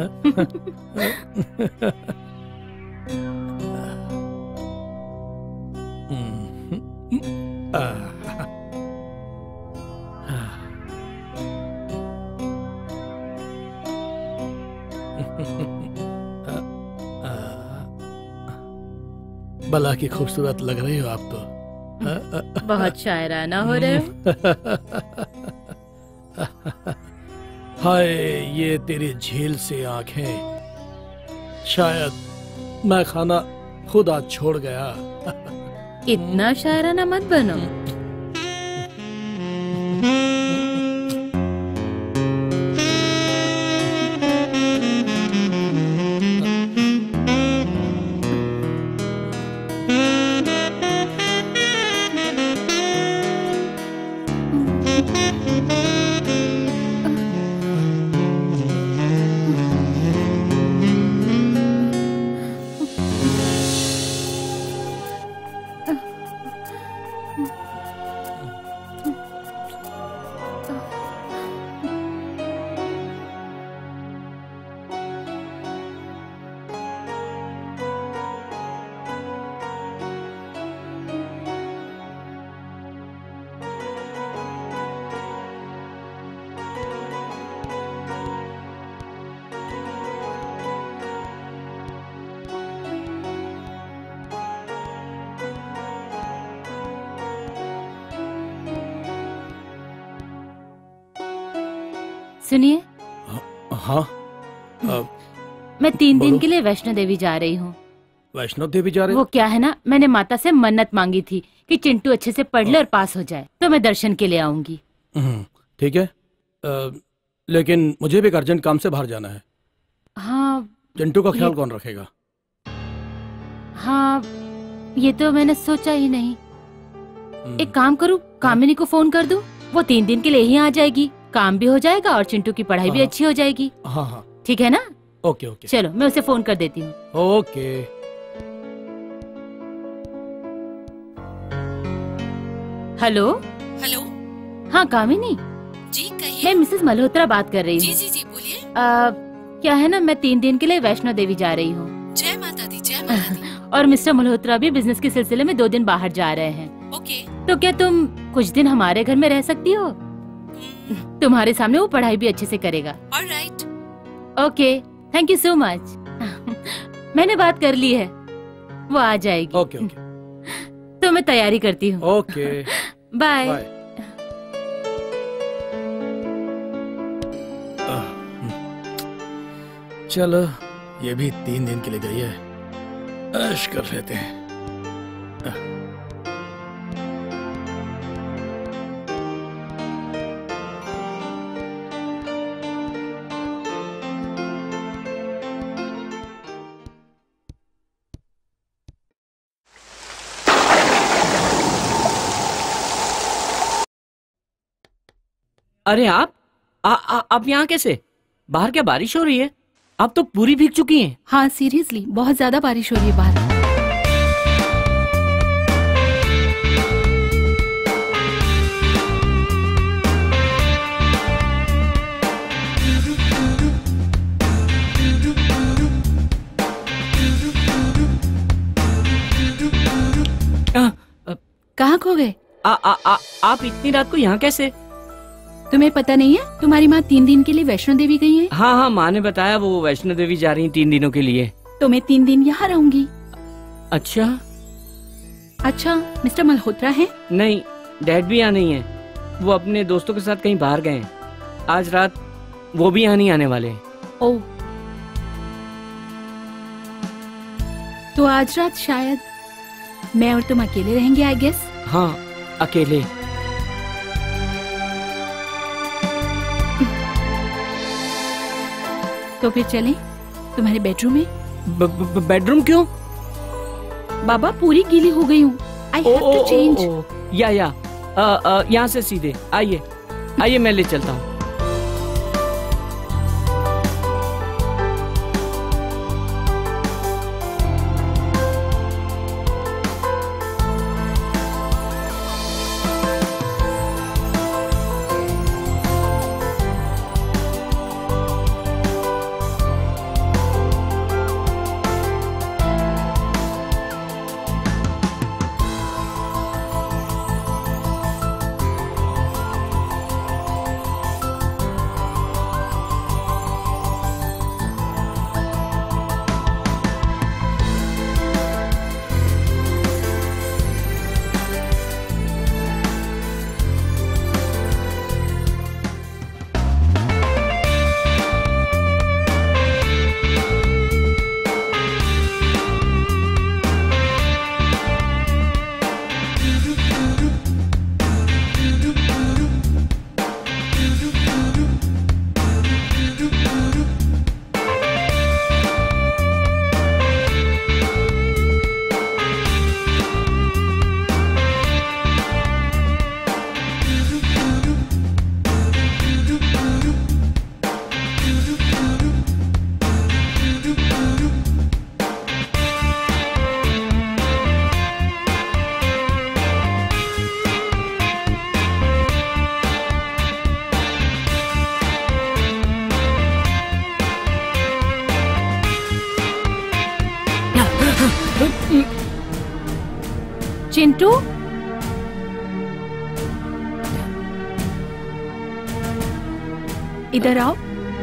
भला की खूबसूरत लग रही हो आप तो। बहुत शायराना हो रहे हो। हाय, ये तेरी झील से आंखें, शायद मैं खाना खुद आज छोड़ गया। इतना शायराना मत बनो। सुनिए। हाँ, मैं तीन दिन बोलो। के लिए वैष्णो देवी जा रही हूँ। वैष्णो देवी जा रहे वो हो? क्या है ना, मैंने माता से मन्नत मांगी थी कि चिंटू अच्छे से पढ़ ले और पास हो जाए, तो मैं दर्शन के लिए आऊंगी। हम्म, ठीक है, आ, लेकिन मुझे भी एक अर्जेंट काम से बाहर जाना है। हाँ। चिंटू का ख्याल ये- कौन रखेगा? हाँ, ये तो मैंने सोचा ही नहीं। एक काम करूँ, कामिनी को फोन कर दूं, वो तीन दिन के लिए ही आ जाएगी, काम भी हो जाएगा और चिंटू की पढ़ाई भी हाँ। अच्छी हो जाएगी। हाँ हाँ, ठीक है ना? Okay okay. चलो मैं उसे फोन कर देती हूँ। ओके। हेलो। हेलो। हाँ कामिनी, जी कहिए। मैं मिसेस मल्होत्रा बात कर रही जी हूँ। जी जी बोलिए। आ, क्या है ना, मैं तीन दिन के लिए वैष्णो देवी जा रही हूँ। जय माता दी, जय माता दी। और मिस्टर मल्होत्रा भी बिजनेस के सिलसिले में दो दिन बाहर जा रहे हैं। ओके। तो क्या तुम कुछ दिन हमारे घर में रह सकती हो? तुम्हारे सामने वो पढ़ाई भी अच्छे से करेगा। Alright. Okay, thank you so much. मैंने बात कर ली है, वो आ जाएगी। Okay okay. तो मैं तैयारी करती हूँ। Okay, bye. बाय। चलो, ये भी तीन दिन के लिए गई है, ऐश कर लेते हैं। अरे आप आ, आ, आप यहाँ कैसे? बाहर क्या बारिश हो रही है? आप तो पूरी भीग चुकी हैं। हाँ सीरियसली, बहुत ज्यादा बारिश हो रही है बाहर। कहाँ खो गए? आ, आ, आ, आप इतनी रात को यहाँ कैसे? तुम्हें पता नहीं है, तुम्हारी माँ तीन दिन के लिए वैष्णो देवी गई है। हाँ हाँ, माँ ने बताया वो वैष्णो देवी जा रही तीन दिनों के लिए। तो मैं तीन दिन यहाँ रहूंगी। अच्छा। अच्छा, मिस्टर मल्होत्रा है? नहीं, डैड भी यहाँ नहीं है, वो अपने दोस्तों के साथ कहीं बाहर गए हैं। आज रात वो भी यहाँ नहीं आने वाले हैं। ओह, तो आज रात शायद मैं और तुम अकेले रहेंगे, आई गेस। हाँ, अकेले। तो फिर चलें तुम्हारे बेडरूम में। ब, ब, बेडरूम क्यों? बाबा पूरी गीली हो गई हूँ, आई हैव टू चेंज। या या यहाँ से सीधे आइए। आइए मैं ले चलता हूँ। चिंटू, इधर आओ।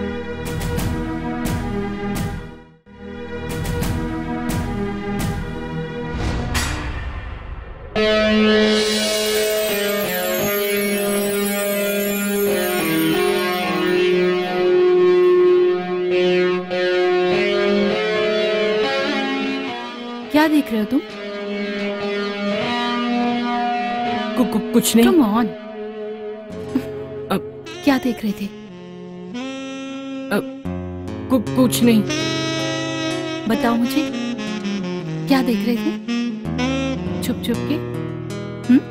क्या देख रहे हो तुम? कु, कु, कुछ नहीं। Come on. क्या देख रहे थे? कु, कुछ नहीं। बताओ मुझे, क्या देख रहे थे छुप छुप के? हुँ?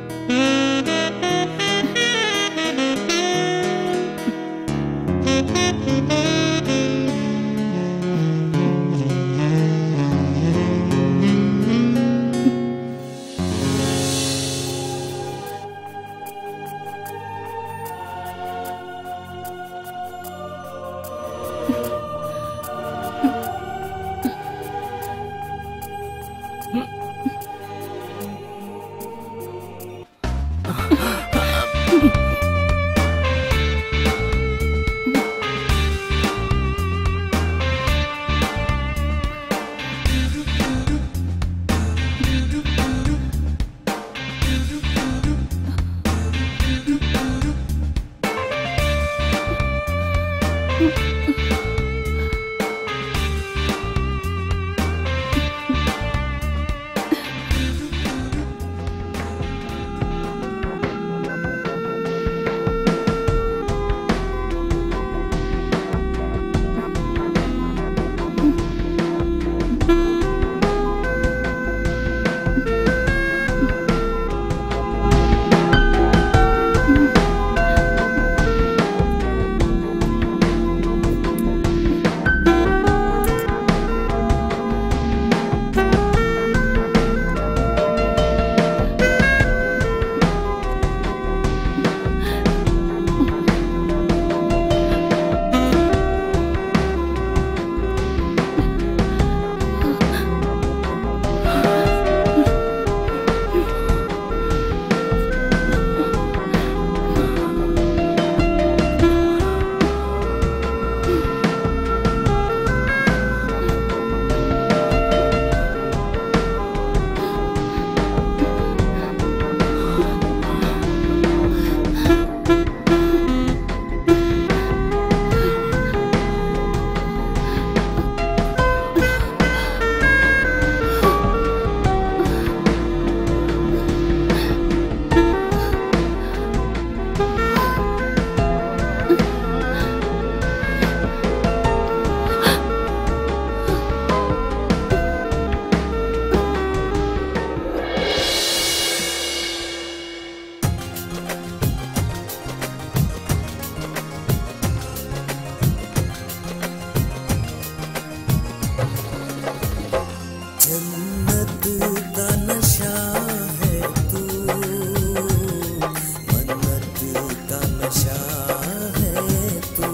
नशा है तू,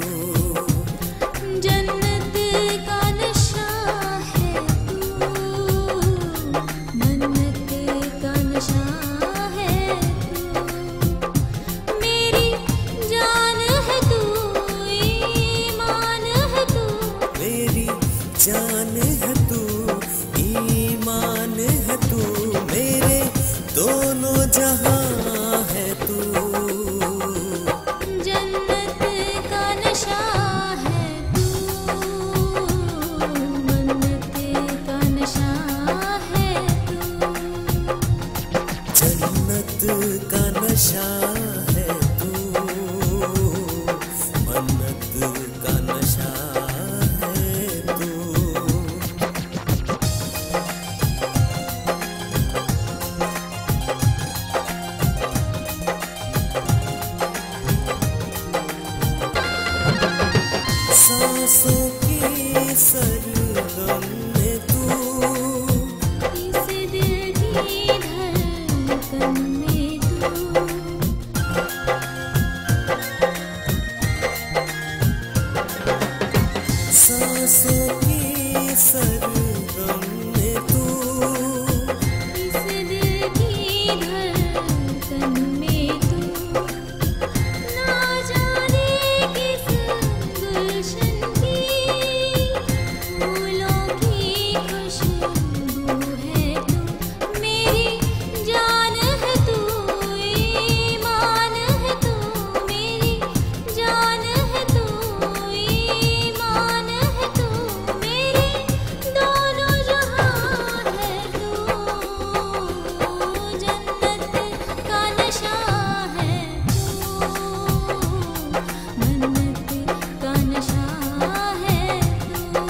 जन्नत का नशा है तू, मन्नत का नशा है तू, मेरी जान है तू, ईमान है तू, मेरी जान है तू, ईमान है तू, मेरे दोनों जहां है तू, जन्नत का नशा है तू, मन्नत का नशा है तू, जन्नत का नशा है तू, मन्नत का नशा है तू। सांसों की सरगम में तू, इस दिल की धड़कन में तू, सांसों की सरगम में तू, इस दिल की धड़कन में तू, ना जाने किस गुलशन की फूलों की खुशबू है तू, मेरी जान है तू, ईमान है तू, मेरी जान है तू, ईमान है तू, मेरे दोनों जहां है तू, जन्नत का नशा है तू, मन्नत का नशा है तू,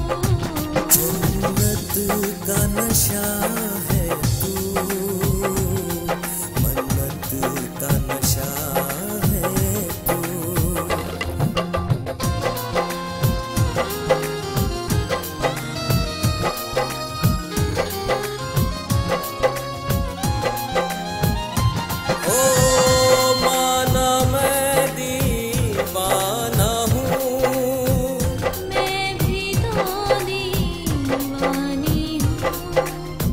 जन्नत का नशा है तू, मन्नत का नशा है तू। ओ माना मैं दीवाना हूँ, मैं भी तो दीवानी हूँ,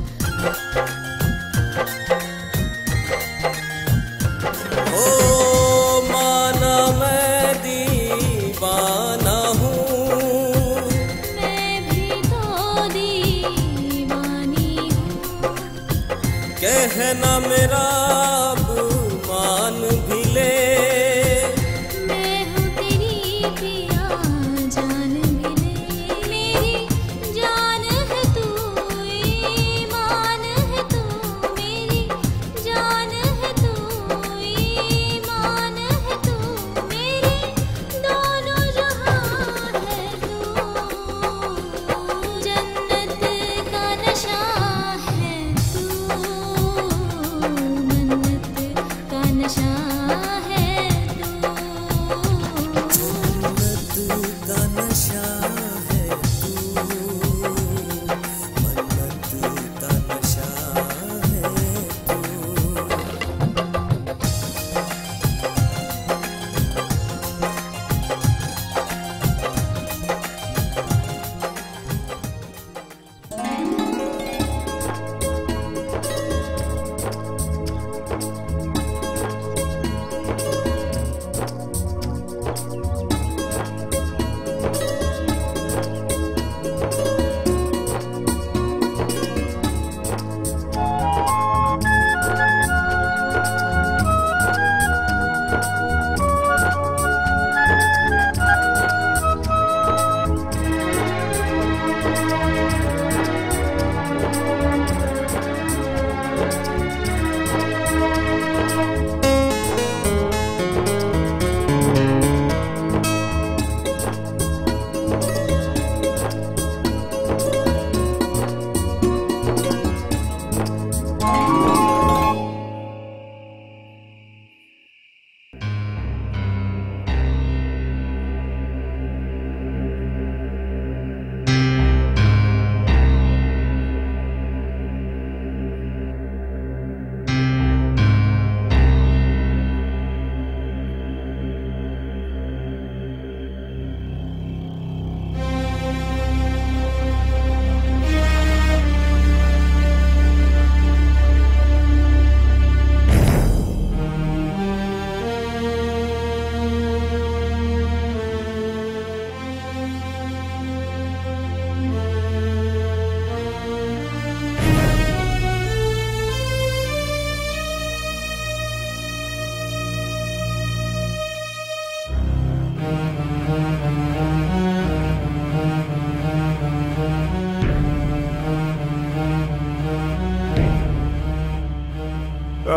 ओ माना मैं दीवाना हूँ, मैं भी तो दीवानी हूँ, कहना मेरा मान भी ले, मैं हूँ तेरी पिया जान भी ले, मेरी जान है तू, ईमान है तू, मेरी जान है तू, ईमान है तू, मेरे दोनों जहां है तू, जन्नत का नशा है तू,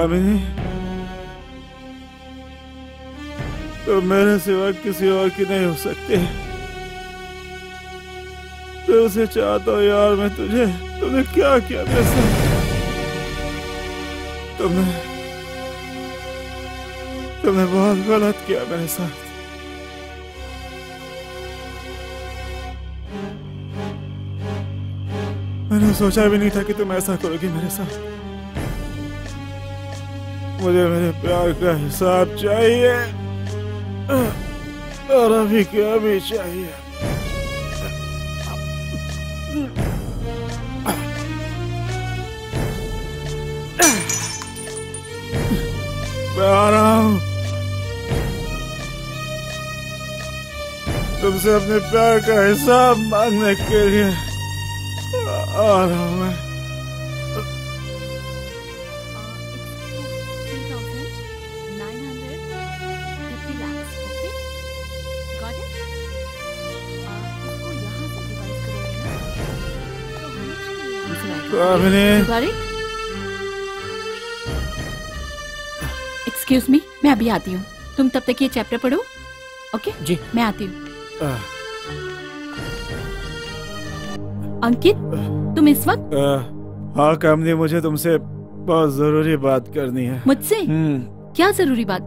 कामिनी, तो मेरे सिवा किसी और की नहीं हो सकती। तो उसे चाहता हूँ यार मैं तुझे। तुमने क्या किया मेरे साथ? तुमने तुमने बहुत गलत किया मेरे साथ। मैंने सोचा भी नहीं था कि तुम ऐसा करोगी मेरे साथ। मुझे मेरे प्यार का हिसाब चाहिए, और अभी के अभी चाहिए। मैं आ रहा हूँ तुमसे अपने प्यार का हिसाब मांगने के लिए। आ रहा हूँ मैं। एक्सक्यूज मी, मैं अभी आती हूँ। तुम तब तक ये चैप्टर पढ़ो। ओके जी, मैं आती हूँ। अंकित, तुम इस वक्त? हाँ कामनी, मुझे तुमसे बहुत जरूरी बात करनी है। मुझसे? क्या जरूरी बात?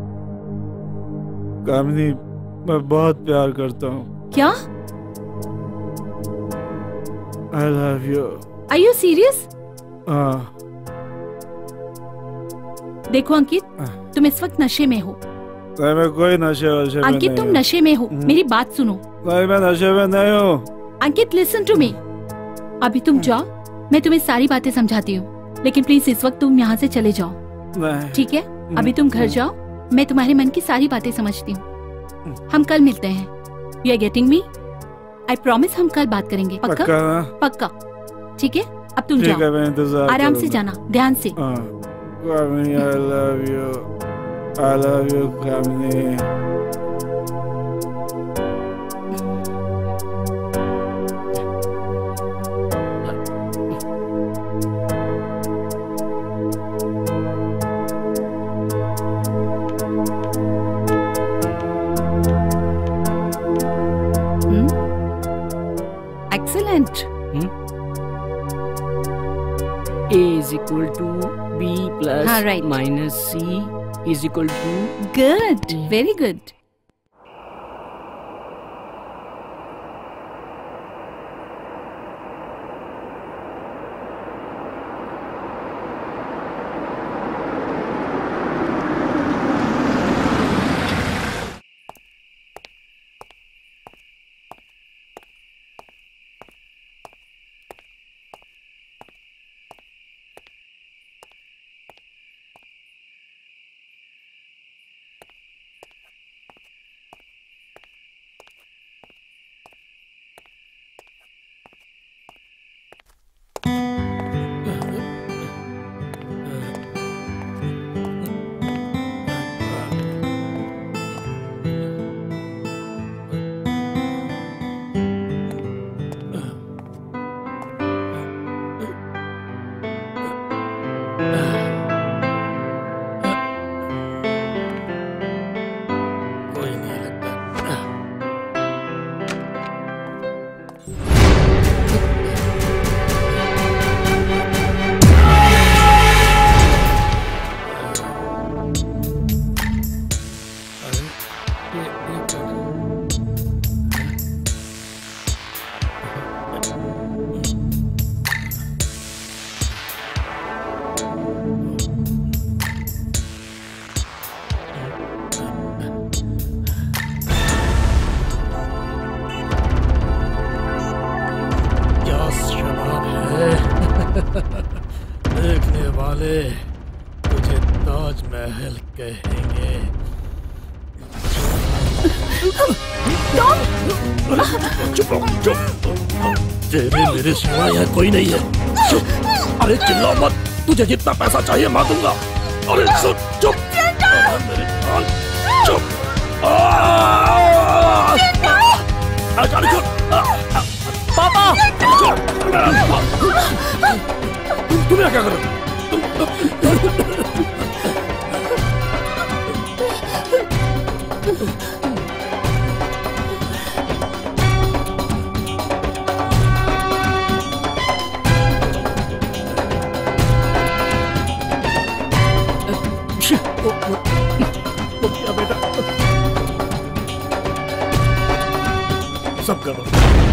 कामनी, मैं बहुत प्यार करता हूँ। क्या? I love you. Are you serious? हाँ। देखो अंकित, तुम इस वक्त नशे में हो। नहीं, मैं कोई नशे वशे में अंकित, नहीं तुम हूँ। नशे में हो। मेरी बात सुनो। नहीं, मैं नशे में नहीं हूँ। Ankit, listen to me. अभी तुम जाओ, मैं तुम्हें सारी बातें समझाती हूँ, लेकिन प्लीज इस वक्त तुम यहाँ से चले जाओ। नहीं। ठीक है? अभी तुम घर जाओ, मैं तुम्हारे मन की सारी बातें समझती हूँ। हम कल मिलते हैं। You are getting me? I promise हम कल बात करेंगे। पक्का? पक्का ना? पक्का। ठीक है, अब तुम ठीक जाओ। है, मैं इंतजार आराम से करूंगा। जाना, ध्यान से। हाँ। कामनी, I love you. I love you, Kamini. Excellent. A is equal to B plus हाँ, right. minus C is equal to Good. Very good. देखने वाले तुझे ताजमहल कहेंगे। चुप रहो, चुप। तेरे मेरे सिवा यहाँ कोई नहीं है। चुप। अरे चिल्लाओ मत, तुझे जितना पैसा चाहिए मैं दूंगा। अरे सुन, चुप। मेरे कान, चुप। पापा! तुम यहाँ क्या कर रहे हो? सब करो।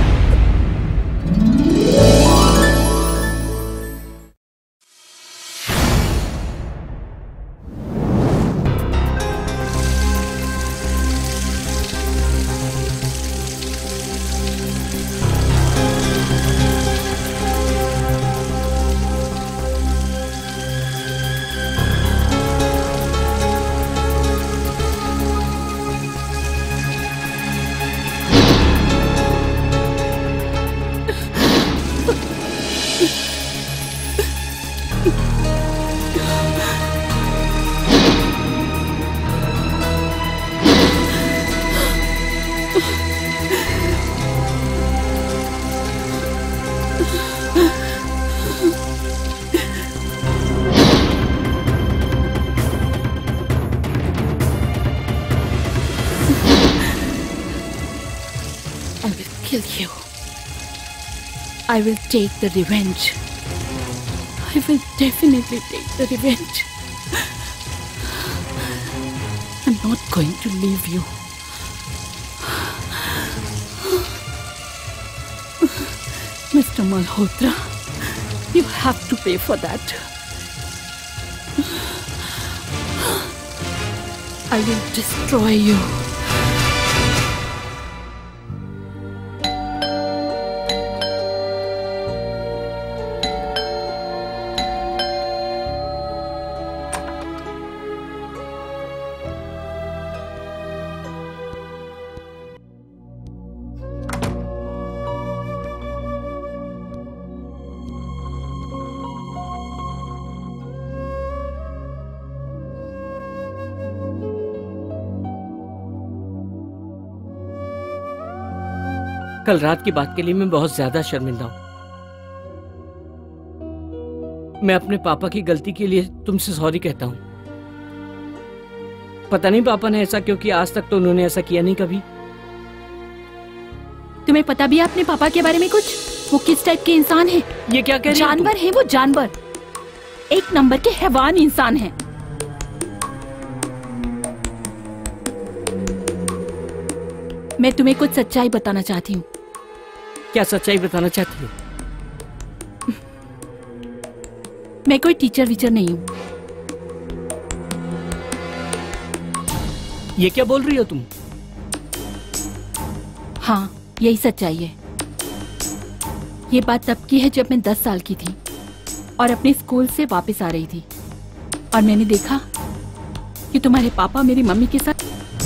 Kill you. I will take the revenge. I will definitely take the revenge. I'm not going to leave you. Mister Malhotra, you have to pay for that. I will destroy you. कल रात की बात के लिए मैं बहुत ज्यादा शर्मिंदा हूं। मैं अपने पापा की गलती के लिए तुमसे सॉरी कहता हूं। पता नहीं पापा ने ऐसा क्यों किया, आज तक तो उन्होंने ऐसा किया नहीं कभी। तुम्हें पता भी है अपने पापा के बारे में कुछ? वो किस टाइप के इंसान हैं? ये क्या कह रही हो तुम? जानवर हैं वो, जानवर। एक नंबर के हैवान इंसान हैं। मैं तुम्हें कुछ सच्चाई बताना चाहती हूँ। क्या सच्चाई बताना चाहती हो? मैं कोई टीचर वीचर नहीं हूँ। ये क्या बोल रही हो तुम? हाँ, यही सच्चाई है। ये बात तब की है जब मैं दस साल की थी और अपने स्कूल से वापस आ रही थी और मैंने देखा कि तुम्हारे पापा मेरी मम्मी के साथ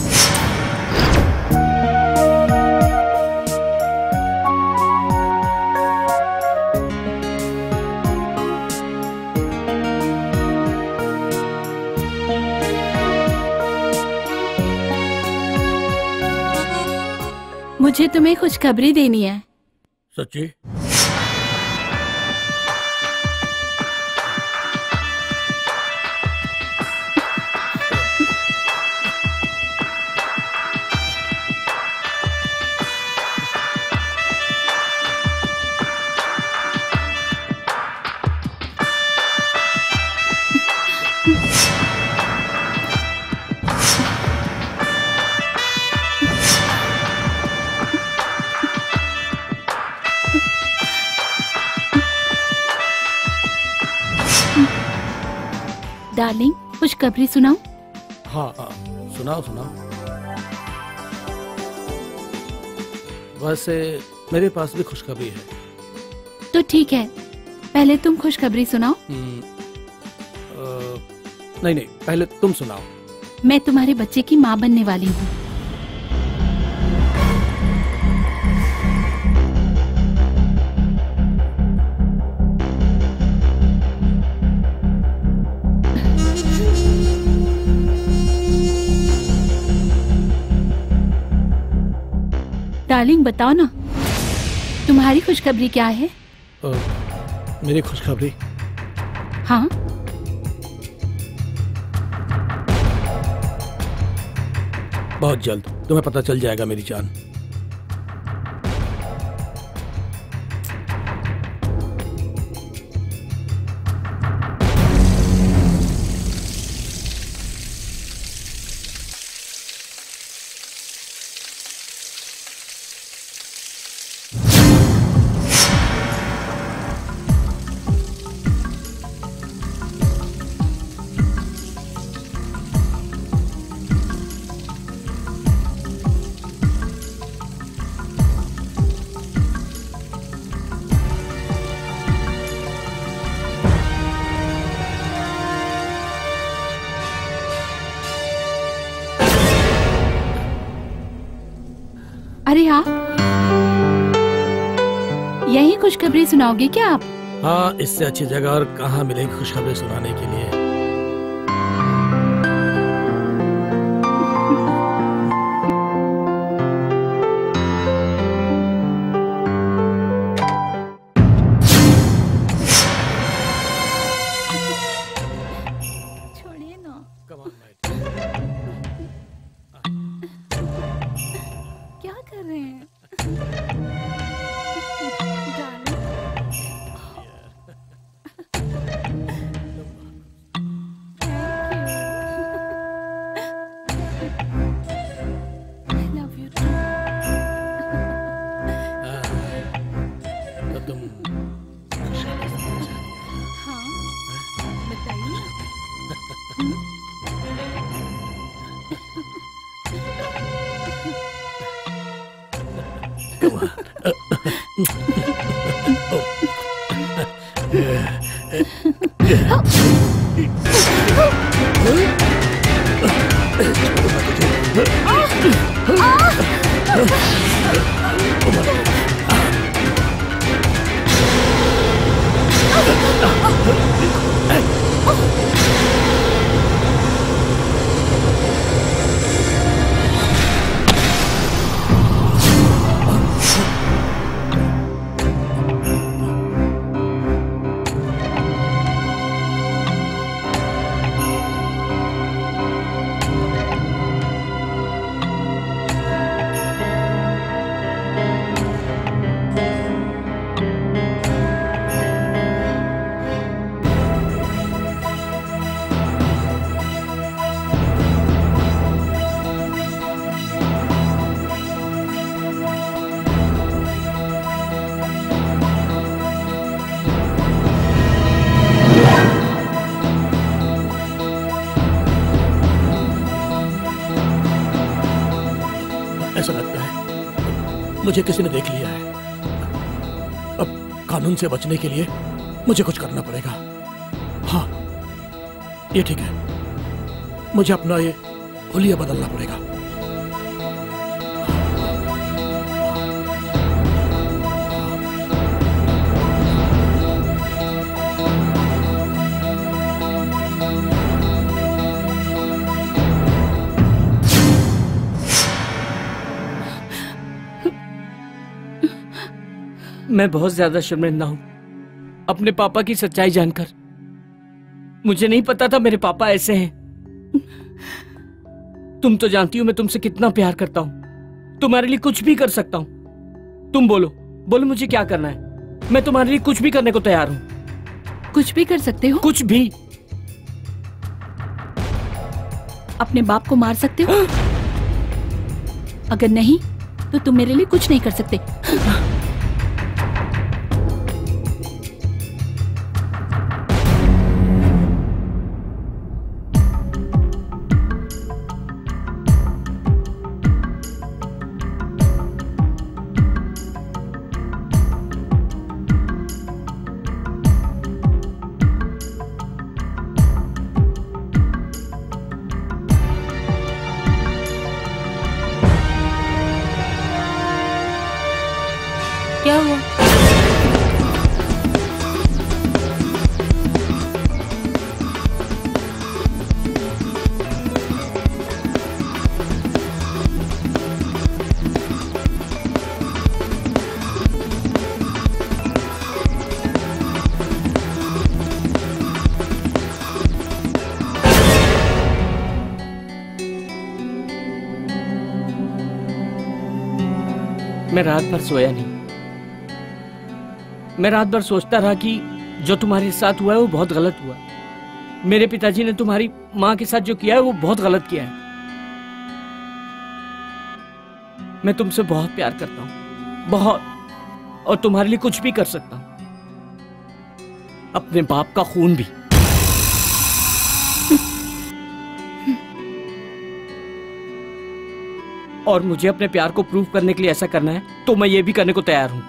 मुझे तुम्हें खुशखबरी देनी है। सच्ची? डार्लिंग, खुशखबरी सुनाऊं? हाँ हाँ, सुनाओ सुनाओ। वैसे मेरे पास भी खुशखबरी है। तो ठीक है, पहले तुम खुशखबरी सुनाओ। हम्म, अ, नहीं नहीं, पहले तुम सुनाओ। मैं तुम्हारे बच्चे की माँ बनने वाली हूँ। डार्लिंग बताओ ना, तुम्हारी खुशखबरी क्या है? आ, मेरी खुशखबरी? हाँ, बहुत जल्द तुम्हें पता चल जाएगा मेरी जान। अरे आप यही खुशखबरी सुनाओगे क्या आप? हाँ, इससे अच्छी जगह और कहाँ मिलेगी खुशखबरी सुनाने के लिए। छोड़िए ना। क्या कर रहे हैं? ऐसा लगता है मुझे किसी ने देख लिया है। अब कानून से बचने के लिए मुझे कुछ करना पड़ेगा। हाँ, ये ठीक है, मुझे अपना ये हुलिया बदलना पड़ेगा। मैं बहुत ज्यादा शर्मिंदा हूं अपने पापा की सच्चाई जानकर। मुझे नहीं पता था मेरे पापा ऐसे हैं। तुम तो जानती हो मैं तुमसे कितना प्यार करता हूं, तुम्हारे लिए कुछ भी कर सकता हूं। तुम बोलो बोलो मुझे क्या करना है, मैं तुम्हारे लिए कुछ भी करने को तैयार हूं। कुछ भी कर सकते हो? कुछ भी। अपने बाप को मार सकते हो? अगर नहीं तो तुम मेरे लिए कुछ नहीं कर सकते। मैं रात भर सोया नहीं। मैं रात भर सोचता रहा कि जो तुम्हारे साथ हुआ है वो बहुत गलत हुआ। मेरे पिताजी ने तुम्हारी माँ के साथ जो किया है वो बहुत गलत किया है। मैं तुमसे बहुत प्यार करता हूँ, बहुत, और तुम्हारे लिए कुछ भी कर सकता हूँ, अपने बाप का खून भी। और मुझे अपने प्यार को प्रूव करने के लिए ऐसा करना है तो मैं ये भी करने को तैयार हूं।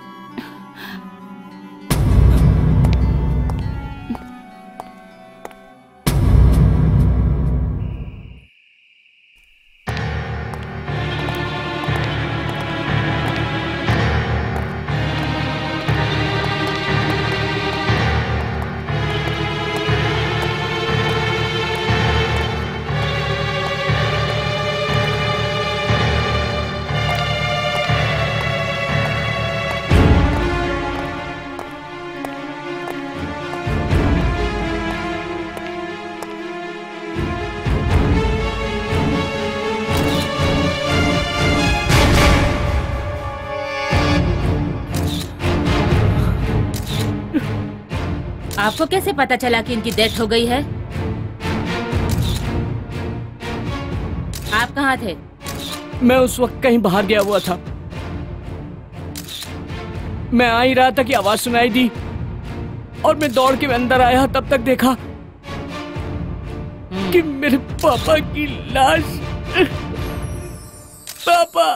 आपको कैसे पता चला कि इनकी डेथ हो गई है? आप कहाँ थे? मैं उस वक्त कहीं बाहर गया हुआ था। मैं आ ही रहा था कि आवाज सुनाई दी और मैं दौड़ के अंदर आया। तब तक देखा कि मेरे पापा की लाश। पापा।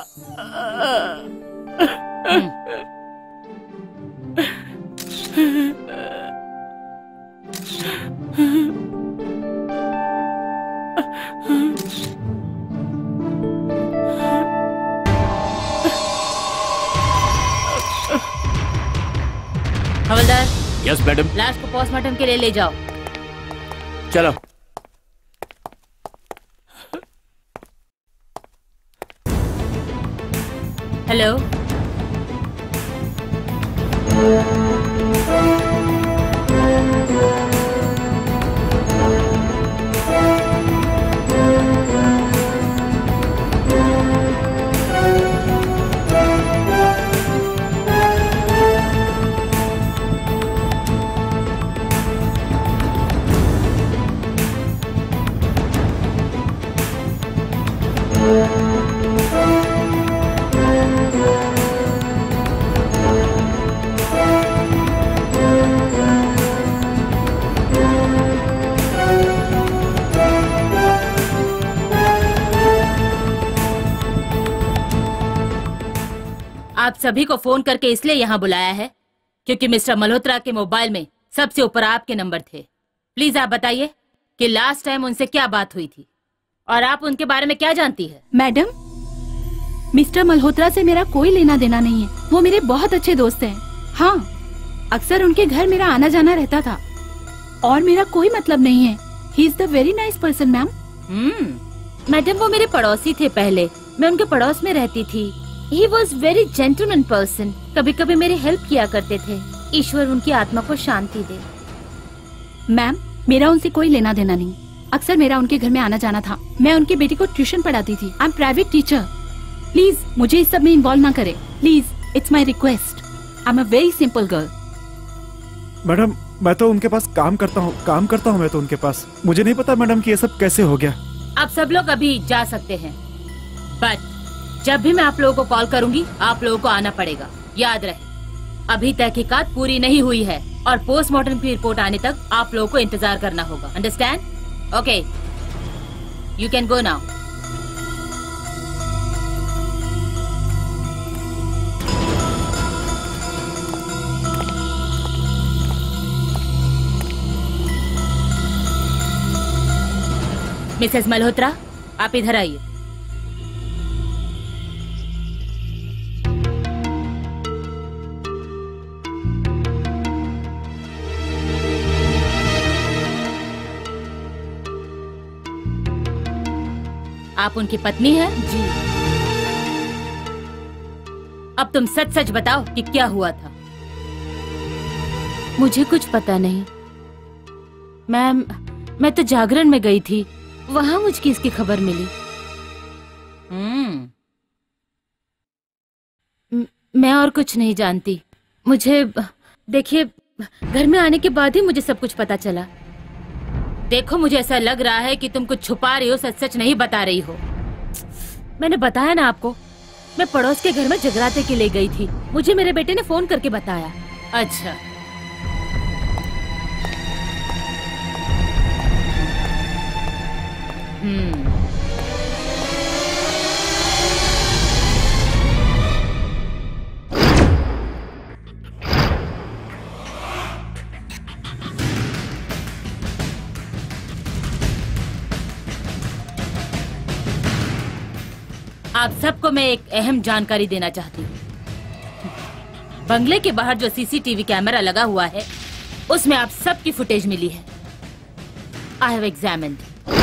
हवलदार। Yes madam. लाश को पोस्टमार्टम के लिए ले जाओ। चलो। हेलो। आप सभी को फोन करके इसलिए यहाँ बुलाया है क्योंकि मिस्टर मल्होत्रा के मोबाइल में सबसे ऊपर आपके नंबर थे। प्लीज आप बताइए कि लास्ट टाइम उनसे क्या बात हुई थी और आप उनके बारे में क्या जानती है? मैडम, मिस्टर मल्होत्रा से मेरा कोई लेना देना नहीं है। वो मेरे बहुत अच्छे दोस्त हैं। हाँ, अक्सर उनके घर मेरा आना जाना रहता था और मेरा कोई मतलब नहीं है। He is the very nice person ma'am. हम्म मैडम, वो मेरे पड़ोसी थे पहले। मैं उनके पड़ोस में रहती थी। He was very gentleman person. कभी कभी मेरी हेल्प किया करते थे। ईश्वर उनकी आत्मा को शांति दे। मैम, मेरा उनसे कोई लेना देना नहीं। अक्सर मेरा उनके घर में आना जाना था। मैं उनके बेटे को ट्यूशन पढ़ाती थी। I am private teacher. Please मुझे इस सब में इन्वॉल्व ना करें। Please, it's my request. I am a very simple girl. Madam, मैं तो उनके पास काम करता हूँ काम करता हूँ मैं तो उनके पास। मुझे नहीं पता मैडम कि ये सब कैसे हो गया। आप सब लोग अभी जा सकते हैं, बट जब भी मैं आप लोगों को कॉल करूंगी आप लोगों को आना पड़ेगा। याद रहे, अभी तहकीकात पूरी नहीं हुई है और पोस्टमार्टम की रिपोर्ट आने तक आप लोगों को इंतजार करना होगा। Understand? Okay, you can go now. Mrs Malhotra, आप इधर आइए। आप उनकी पत्नी हैं? जी। अब तुम सच सच बताओ कि क्या हुआ था। मुझे कुछ पता नहीं मैम, मैं तो जागरण में गई थी, वहां मुझे इसकी खबर मिली। हम्म मैं और कुछ नहीं जानती। मुझे देखिए, घर में आने के बाद ही मुझे सब कुछ पता चला। देखो, मुझे ऐसा लग रहा है कि तुम कुछ छुपा रही हो, सच सच नहीं बता रही हो। मैंने बताया ना आपको, मैं पड़ोस के घर में जगराते के लिए गई थी। मुझे मेरे बेटे ने फोन करके बताया। अच्छा, हम्म आप सबको मैं एक अहम जानकारी देना चाहती हूँ। बंगले के बाहर जो सीसीटीवी कैमरा लगा हुआ है, उसमें आप सबकी फुटेज मिली है। I have examined.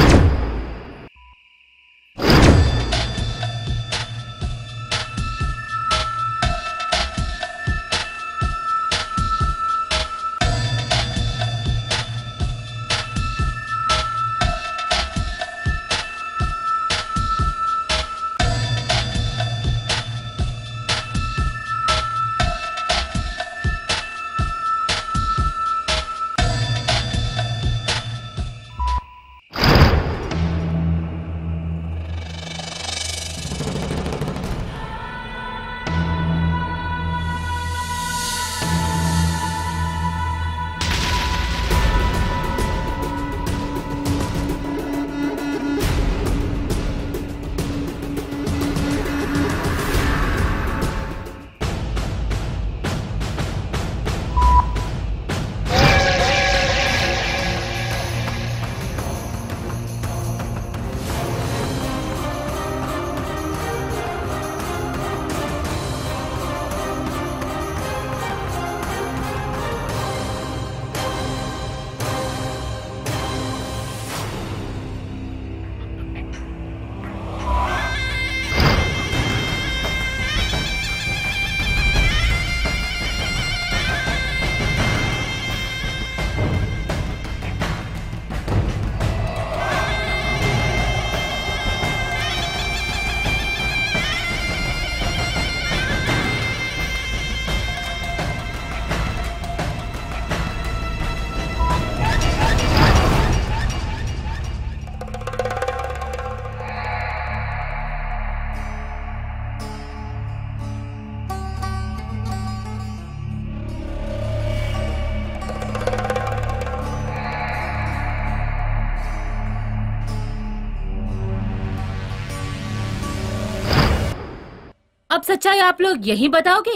अब सच्चाई आप लोग यही बताओगे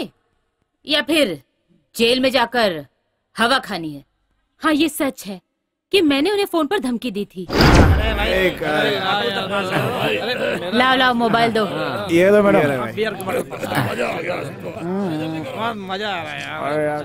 या फिर जेल में जाकर हवा खानी है? हाँ, ये सच है कि मैंने उन्हें फोन पर धमकी दी थी। लाओ लाओ मोबाइल दो। ये दो मैडम। मजा आ रहा है यार।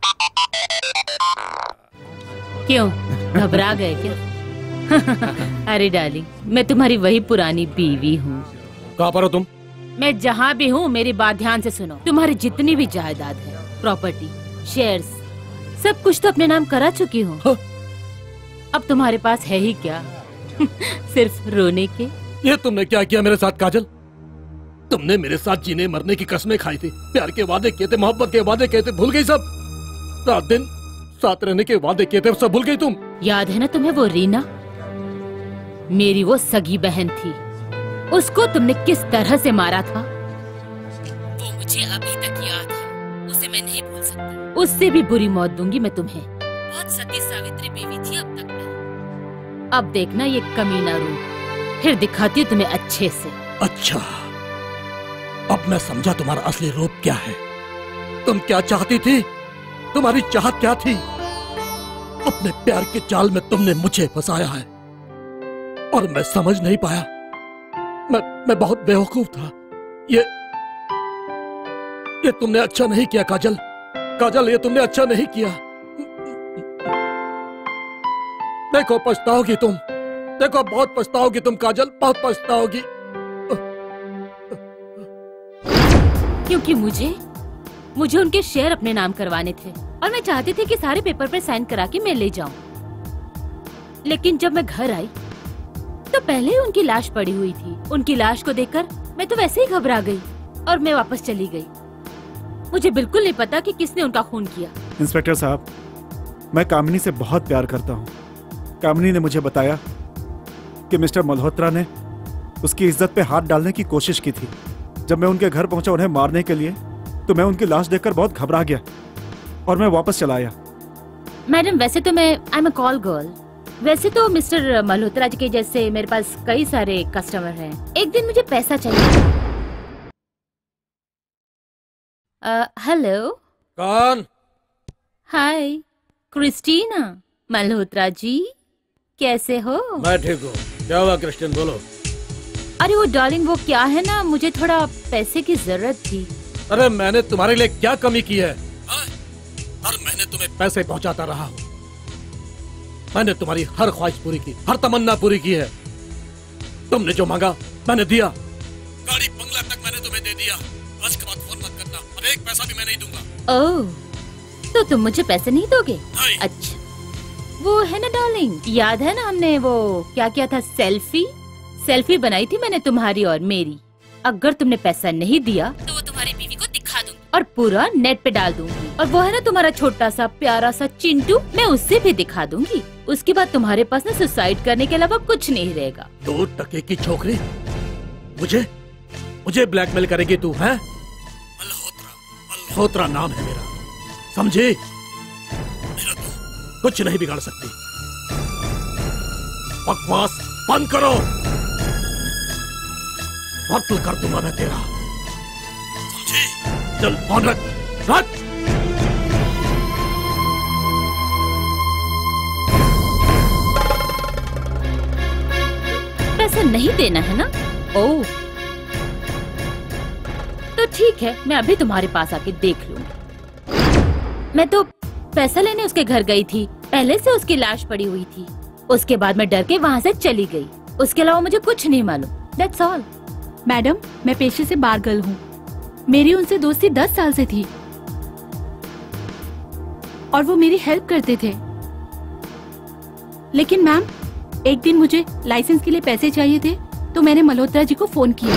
क्यों, घबरा गए क्या? अरे डार्लिंग, मैं तुम्हारी वही पुरानी बीवी हूँ। कहाँ पर हो तुम? मैं जहाँ भी हूँ, मेरी बात ध्यान से सुनो। तुम्हारी जितनी भी जायदाद है, प्रॉपर्टी, शेयर्स, सब कुछ तो अपने नाम करा चुकी हूँ। हाँ। अब तुम्हारे पास है ही क्या? सिर्फ रोने के। ये तुमने क्या किया मेरे साथ काजल? तुमने मेरे साथ जीने मरने की कसमें खाई थी, प्यार के वादे किए थे, मोहब्बत के वादे किए थे, भूल गई सब? रात दिन साथ रहने के वादे किए थे, सब भूल गई तुम? याद है ना तुम्हें वो रीना, मेरी वो सगी बहन थी, उसको तुमने किस तरह से मारा था? वो मुझे अभी तक याद है, उसे मैं नहीं भूल सकती। उससे भी बुरी मौत दूंगी मैं तुम्हें। बहुत सती सावित्री बीवी थी अब तक मैं। अब देखना ये कमीना रूप, फिर दिखाती हूँ तुम्हें अच्छे से। अच्छा, अब मैं समझा तुम्हारा असली रूप क्या है। तुम क्या चाहती थी? तुम्हारी चाहत क्या थी? अपने प्यार के जाल में तुमने मुझे फंसाया है और मैं समझ नहीं पाया। मैं मैं बहुत बेवकूफ था। ये ये तुमने अच्छा नहीं किया काजल। काजल, ये तुमने अच्छा नहीं किया। देखो पछताओगी तुम, देखो बहुत पछताओगी तुम काजल, बहुत पछताओगी। क्योंकि मुझे मुझे उनके शेयर अपने नाम करवाने थे और मैं चाहती थी कि सारे पेपर पर साइन करा के मैं ले जाऊं। लेकिन जब मैं घर आई तो पहले ही उनकी लाश पड़ी हुई थी। उनकी लाश को देखकर मैं तो वैसे ही घबरा गई और मैं वापस चली गई। मुझे बिल्कुल नहीं पता कि किसने उनका खून किया। इंस्पेक्टर साहब, मैं कामिनी से बहुत प्यार करता हूँ। कामिनी ने मुझे बताया कि मिस्टर मल्होत्रा ने उसकी इज्जत पे हाथ डालने की कोशिश की थी। जब मैं उनके घर पहुंचा उन्हें मारने के लिए, तो मैं उनकी लाश देखकर बहुत घबरा गया और मैं वापस चला आया। मैडम, वैसे तो मैं I am a call girl. वैसे तो मिस्टर मल्होत्रा जी के जैसे मेरे पास कई सारे कस्टमर हैं। एक दिन मुझे पैसा चाहिए। हेलो। कौन? हाय, क्रिस्टीना। मल्होत्रा जी कैसे हो? मैं ठीक हूँ। क्या हुआ क्रिस्टीन, बोलो। अरे वो डार्लिंग, वो क्या है ना, मुझे थोड़ा पैसे की जरूरत थी। अरे मैंने तुम्हारे लिए क्या कमी की है? हर महीने तुम्हें पैसे पहुंचाता रहा हूँ। मैंने तुम्हारी हर ख्वाहिश पूरी की, हर तमन्ना पूरी की है। तुमने जो मांगा मैंने दिया। गाड़ी बंगला तक मैंने तुम्हें दे दिया। आज के बाद फोन मत करना और एक पैसा भी मैं नहीं दूंगा। ओह, तो तुम मुझे पैसे नहीं दोगे? अच्छा, वो है ना डार्लिंग, याद है ना हमने वो क्या किया था, सेल्फी सेल्फी बनाई थी मैंने तुम्हारी और मेरी। अगर तुमने पैसा नहीं दिया तो वो तुम्हारी बीवी को दिखा दूंगी और पूरा नेट पे डाल दूंगी। और वो है ना तुम्हारा छोटा सा प्यारा सा चिंटू, मैं उससे भी दिखा दूंगी। उसके बाद तुम्हारे पास ना सुसाइड करने के अलावा कुछ नहीं रहेगा। दो टके की छोकरी मुझे मुझे ब्लैकमेल करेगी तू, हैं? मल्होत्रा, मल्होत्रा नाम है मेरा, समझे? मेरा तू कुछ नहीं बिगाड़ सकती। बकवास बंद करो, वक्त कर दूंगा मैं तेरा, समझे? चल फोन रख, रख। पैसा नहीं देना है ना? ओह, तो ठीक है, मैं अभी तुम्हारे पास आके देख लूंगी। मैं तो पैसा लेने उसके घर गई थी, पहले से उसकी लाश पड़ी हुई थी। उसके बाद मैं डर के वहाँ से चली गई। उसके अलावा मुझे कुछ नहीं मालूम। That's all। मैडम, मैं पेशे से बार गर्ल हूँ। मेरी उनसे दोस्ती दस साल से थी और वो मेरी हेल्प करते थे। लेकिन मैम, एक दिन मुझे लाइसेंस के लिए पैसे चाहिए थे, तो मैंने मल्होत्रा जी को फोन किया।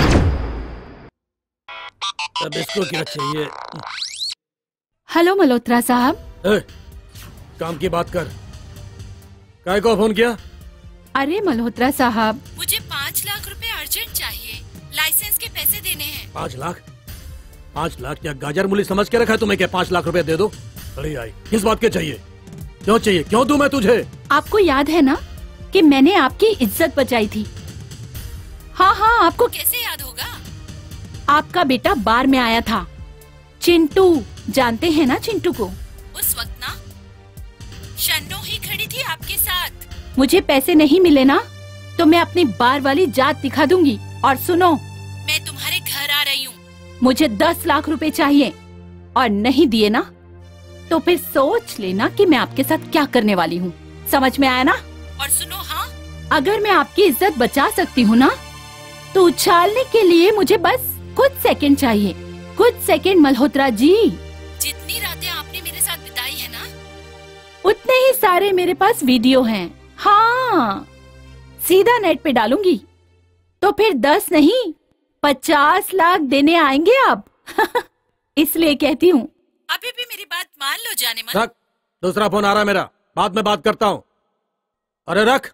अब इसको क्या चाहिए? हेलो मल्होत्रा साहब। ए, काम की बात कर। काय को फोन किया? अरे मल्होत्रा साहब, मुझे पाँच लाख रुपए अर्जेंट चाहिए। लाइसेंस के पैसे देने हैं। पाँच लाख? पाँच लाख क्या गाजर मूली समझ के रखा है तुम्हें? क्या पाँच लाख रुपए दे दो? अरे आई, किस बात के चाहिए? क्यों चाहिए? क्यों दूं मैं तुझे? आपको याद है ना कि मैंने आपकी इज्जत बचाई थी? हाँ हाँ, आपको कैसे याद होगा? आपका बेटा बार में आया था, चिंटू। जानते हैं ना चिंटू को? उस वक्त ना शन्नो ही खड़ी थी आपके साथ। मुझे पैसे नहीं मिले ना, तो मैं अपनी बार वाली जात दिखा दूंगी। और सुनो, मैं तुम्हारे घर आ रही हूँ। मुझे दस लाख रुपए चाहिए और नहीं दिए ना, तो फिर सोच लेना कि मैं आपके साथ क्या करने वाली हूँ। समझ में आया ना? और सुनो, हाँ, अगर मैं आपकी इज्जत बचा सकती हूँ ना, तो उछालने के लिए मुझे बस कुछ सेकंड चाहिए। कुछ सेकंड मल्होत्रा जी। जितनी रातें आपने मेरे साथ बिताई है ना, उतने ही सारे मेरे पास वीडियो हैं। हाँ, सीधा नेट पे डालूंगी, तो फिर दस नहीं पचास लाख देने आएंगे आप। इसलिए कहती हूँ। अभी भी मेरी बात मान लो जाने मन। रख, दूसरा फोन आ रहा है मेरा, बाद में बात करता हूँ। अरे रख।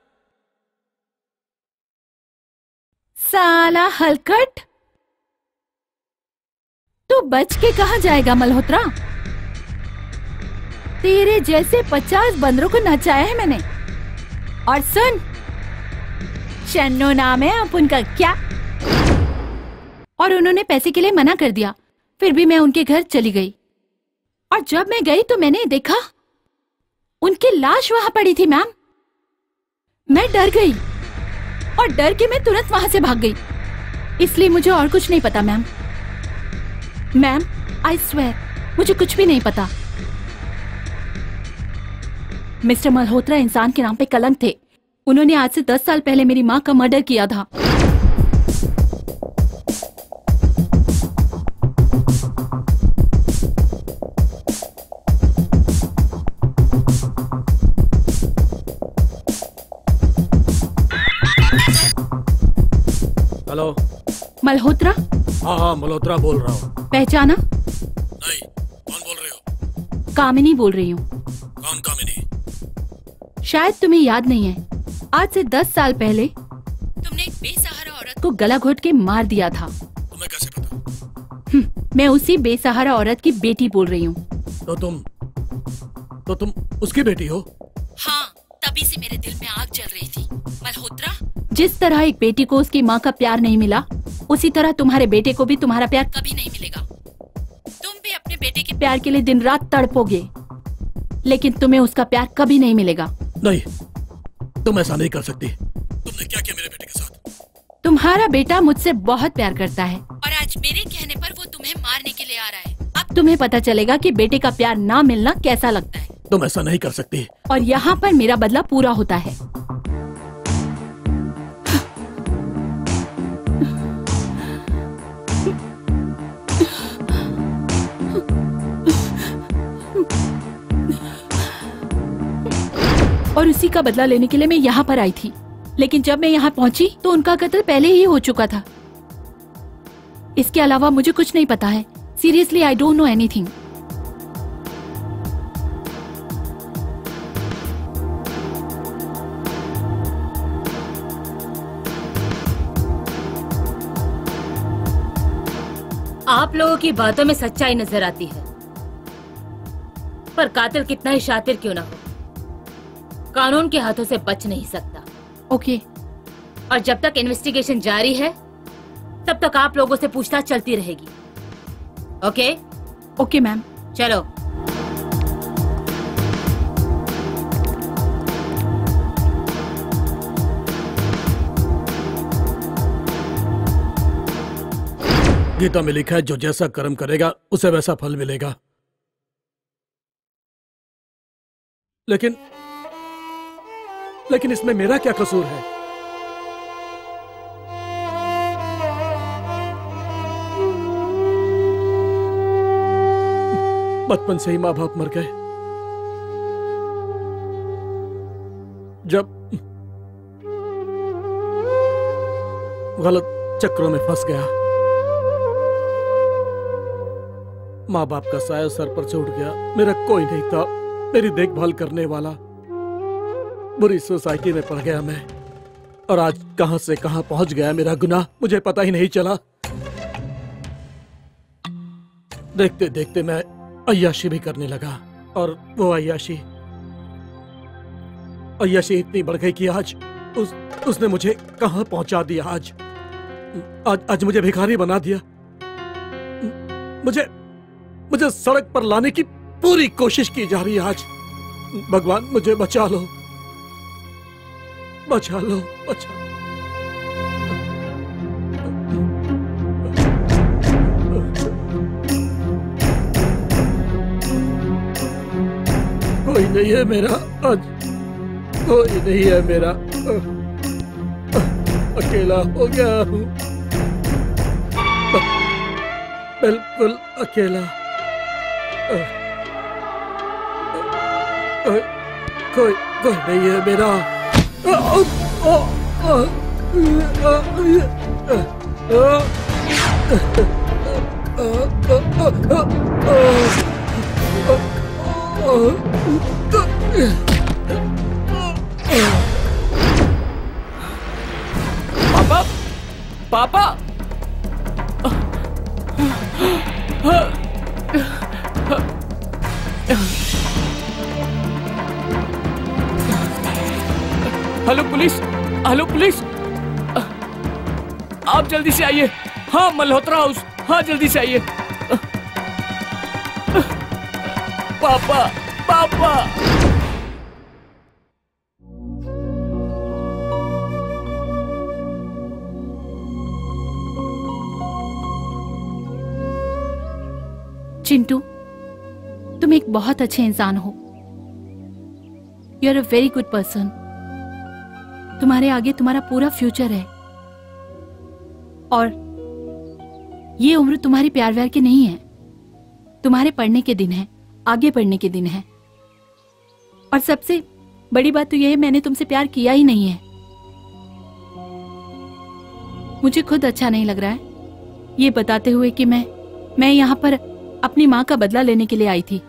साला हलकट, तू बच के कहाँ जाएगा मल्होत्रा? तेरे जैसे पचास बंदरों को नचाया है मैंने। और सुन, शन्नो नाम है अब उनका, क्या? और उन्होंने पैसे के लिए मना कर दिया, फिर भी मैं उनके घर चली गई। और जब मैं गई तो मैंने देखा उनकी लाश वहां पड़ी थी मैम। मैं डर गई और डर के मैं तुरंत वहां से भाग गई। इसलिए मुझे और कुछ नहीं पता मैम। मैम, आई स्वेयर, मुझे कुछ भी नहीं पता। मिस्टर मल्होत्रा इंसान के नाम पे कलंक थे। उन्होंने आज से दस साल पहले मेरी माँ का मर्डर किया था। हेलो। मल्होत्रा? हाँ हाँ, मल्होत्रा बोल रहा हूँ। पहचाना? नहीं, कौन बोल रहे हो? कामिनी बोल रही हूँ। कौन कामिनी? शायद तुम्हें याद नहीं है, आज से दस साल पहले तुमने एक बेसहारा औरत को गला घोट के मार दिया था। तुम्हें कैसे पता? हम्म, मैं उसी बेसहारा औरत की बेटी बोल रही हूँ। तो तुम तो तुम उसकी बेटी हो? हाँ, तभी से मेरे दिल में आग जल रही थी। मल्होत्रा, जिस तरह एक बेटी को उसकी माँ का प्यार नहीं मिला, उसी तरह तुम्हारे बेटे को भी तुम्हारा प्यार कभी नहीं मिलेगा। तुम भी अपने बेटे के प्यार के लिए दिन रात तड़पोगे, लेकिन तुम्हें उसका प्यार कभी नहीं मिलेगा। नहीं, तुम ऐसा नहीं कर सकती। तुमने क्या किया मेरे बेटे के साथ? तुम्हारा बेटा मुझसे बहुत प्यार करता है और आज मेरे कहने पर वो तुम्हें मारने के लिए आ रहा है। अब तुम्हें पता चलेगा कि बेटे का प्यार ना मिलना कैसा लगता है। तुम ऐसा नहीं कर सकती। और यहाँ पर मेरा बदला पूरा होता है। और उसी का बदला लेने के लिए मैं यहाँ पर आई थी, लेकिन जब मैं यहाँ पहुँची तो उनका कत्ल पहले ही हो चुका था। इसके अलावा मुझे कुछ नहीं पता है। Seriously, I don't know anything. आप लोगों की बातों में सच्चाई नजर आती है, पर कातिल कितना ही शातिर क्यों ना हो, कानून के हाथों से बच नहीं सकता। ओके। और जब तक इन्वेस्टिगेशन जारी है, तब तक आप लोगों से पूछताछ चलती रहेगी। ओके? Okay ma'am. चलो। गीता में लिखा है, जो जैसा कर्म करेगा उसे वैसा फल मिलेगा। लेकिन लेकिन इसमें मेरा क्या कसूर है? बचपन से ही माँ बाप मर गए। जब गलत चक्रों में फंस गया, माँ बाप का साया सर पर से उठ गया। मेरा कोई नहीं था मेरी देखभाल करने वाला। बुरी सोसाइटी में पड़ गया मैं, और आज कहां से कहां पहुंच गया मेरा गुनाह मुझे पता ही नहीं चला। देखते देखते मैं अय्याशी भी करने लगा, और वो अय्याशी अय्याशी इतनी बढ़ गई कि आज उस उसने मुझे कहां पहुंचा दिया। आज आज आज मुझे भिखारी बना दिया। मुझे मुझे सड़क पर लाने की पूरी कोशिश की जा रही है। आज भगवान मुझे बचा लो, बचा लो, बचा लो। कोई नहीं है मेरा, आज कोई नहीं है मेरा। अकेला हो गया हूँ, बिल्कुल अकेला। कोई कोई नहीं है मेरा। पापा, पापा, हेलो पुलिस, हेलो पुलिस, आप जल्दी से आइए। हाँ, मल्होत्रा हाउस। हाँ, जल्दी से आइए। पापा, पापा। चिंटू, तुम एक बहुत अच्छे इंसान हो। You are a very good person. तुम्हारे आगे तुम्हारा पूरा फ्यूचर है, और ये उम्र तुम्हारी प्यार व्यार की नहीं है। तुम्हारे पढ़ने के दिन है, आगे बढ़ने के दिन है। और सबसे बड़ी बात तो यह है, मैंने तुमसे प्यार किया ही नहीं है। मुझे खुद अच्छा नहीं लग रहा है ये बताते हुए कि मैं मैं यहाँ पर अपनी माँ का बदला लेने के लिए आई थी।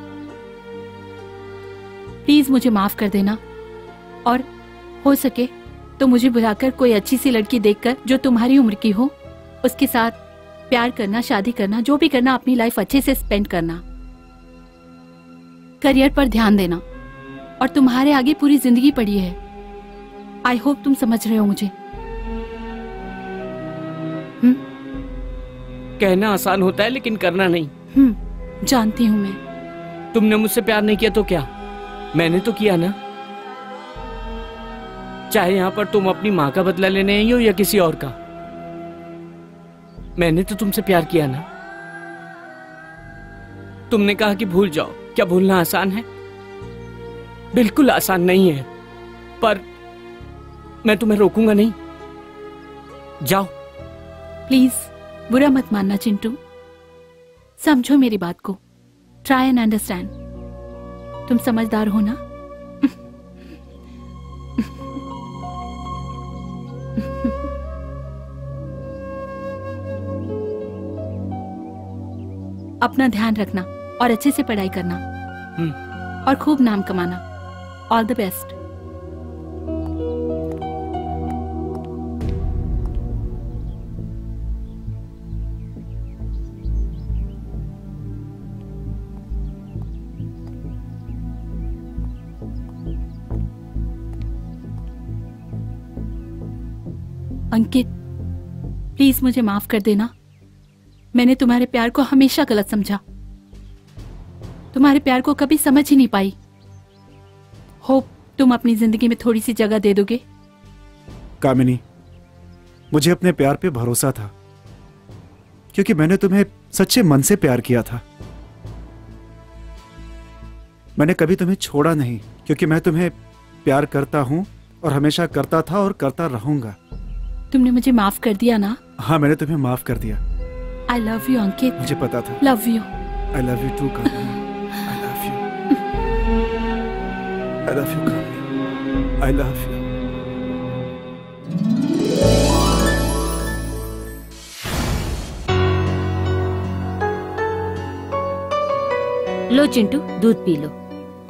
प्लीज मुझे माफ कर देना, और हो सके तो मुझे बुलाकर कोई अच्छी सी लड़की देखकर जो तुम्हारी उम्र की हो, उसके साथ प्यार करना, शादी करना, जो भी करना, अपनी लाइफ अच्छे से स्पेंड करना। करियर पर ध्यान देना, और तुम्हारे आगे पूरी जिंदगी पड़ी है। आई होप तुम समझ रहे हो मुझे। हम्म कहना आसान होता है लेकिन करना नहीं। हम्म जानती हूँ मैं। तुमने मुझसे प्यार नहीं किया तो क्या, मैंने तो किया ना। चाहे यहाँ पर तुम अपनी माँ का बदला लेने आई हो या किसी और का, मैंने तो तुमसे प्यार किया ना। तुमने कहा कि भूल जाओ, क्या भूलना आसान है? बिल्कुल आसान नहीं है, पर मैं तुम्हें रोकूंगा नहीं। जाओ। प्लीज बुरा मत मानना चिंटू, समझो मेरी बात को। Try and understand. तुम समझदार हो ना? अपना ध्यान रखना और अच्छे से पढ़ाई करना और खूब नाम कमाना। All the best. Ankit, please मुझे माफ कर देना। मैंने तुम्हारे प्यार को हमेशा गलत समझा, तुम्हारे प्यार को कभी समझ ही नहीं पाई। होप तुम अपनी जिंदगी में थोड़ी सी जगह दे दोगे। कामिनी, मुझे अपने प्यार पे भरोसा था, क्योंकि मैंने तुम्हें सच्चे मन से प्यार किया था। मैंने कभी तुम्हें छोड़ा नहीं, क्योंकि मैं तुम्हें प्यार करता हूं और हमेशा करता था और करता रहूंगा। तुमने मुझे माफ कर दिया ना? हाँ, मैंने तुम्हें माफ कर दिया। I love you Ankit. मुझे पता था। Love you. I love you too Kamini. I love you. I love you Kamini. I love you. लो चिंटू, दूध पी लो।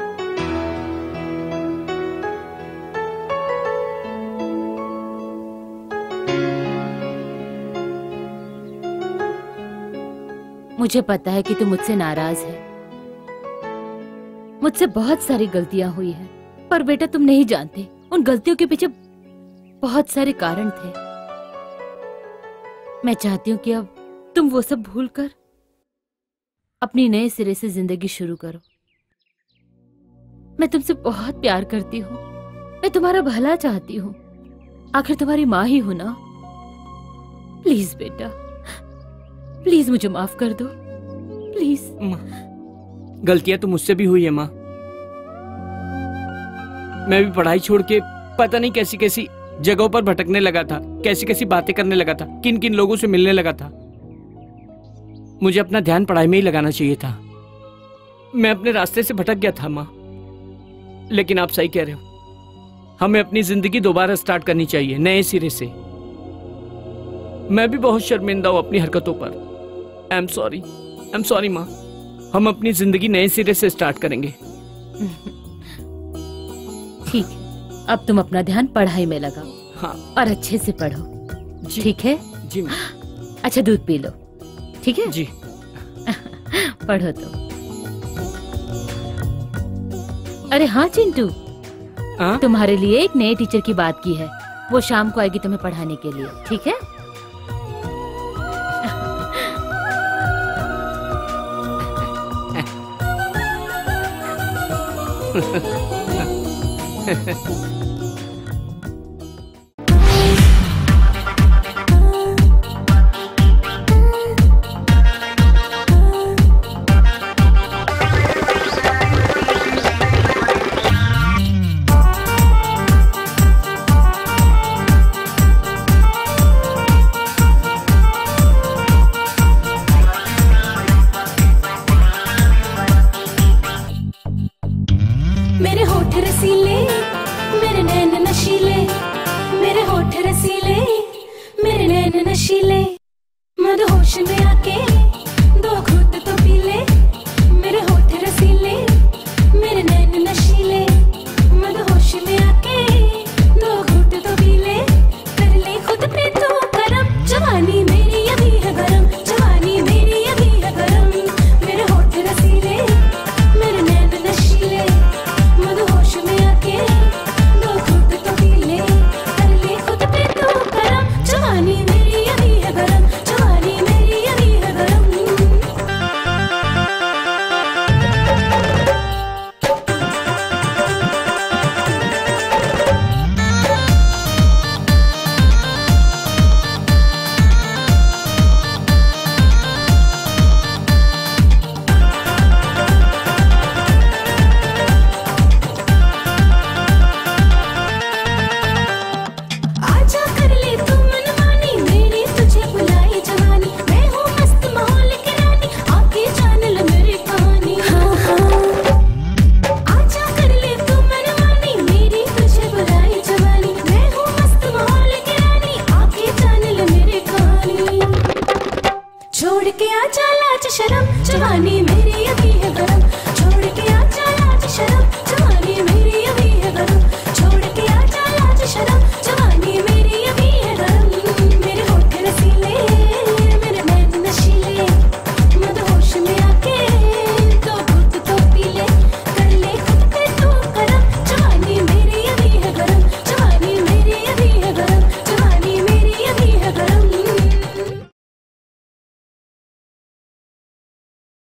मुझे पता है कि तू मुझसे नाराज है। मुझसे बहुत सारी गलतियां हुई हैं, पर बेटा तुम नहीं जानते, उन गलतियों के पीछे बहुत सारे कारण थे। मैं चाहती हूँ कि अब तुम वो सब भूलकर अपनी नए सिरे से जिंदगी शुरू करो। मैं तुमसे बहुत प्यार करती हूँ, मैं तुम्हारा भला चाहती हूँ, आखिर तुम्हारी माँ ही हूं ना। प्लीज बेटा, प्लीज मुझे माफ कर दो, प्लीज। माँ, गलतियां तो मुझसे भी हुई है माँ। मैं भी पढ़ाई छोड़ के पता नहीं कैसी कैसी जगहों पर भटकने लगा था, कैसी कैसी बातें करने लगा था, किन किन लोगों से मिलने लगा था। मुझे अपना ध्यान पढ़ाई में ही लगाना चाहिए था। मैं अपने रास्ते से भटक गया था माँ। लेकिन आप सही कह रहे हो, हमें अपनी जिंदगी दोबारा स्टार्ट करनी चाहिए, नए सिरे से। मैं भी बहुत शर्मिंदा हूं अपनी हरकतों पर। I am sorry, I am sorry माँ। हम अपनी जिंदगी नए सिरे से स्टार्ट करेंगे। ठीक है, अब तुम अपना ध्यान पढ़ाई में लगाओ। हाँ, और अच्छे से पढ़ो, ठीक है? जी माँ। अच्छा, दूध पी लो, ठीक है? जी। पढ़ो तो। अरे हाँ चिंटू, आ? तुम्हारे लिए एक नए टीचर की बात की है। वो शाम को आएगी तुम्हें पढ़ाने के लिए, ठीक है? मेरे होठ रसीले, जवानी में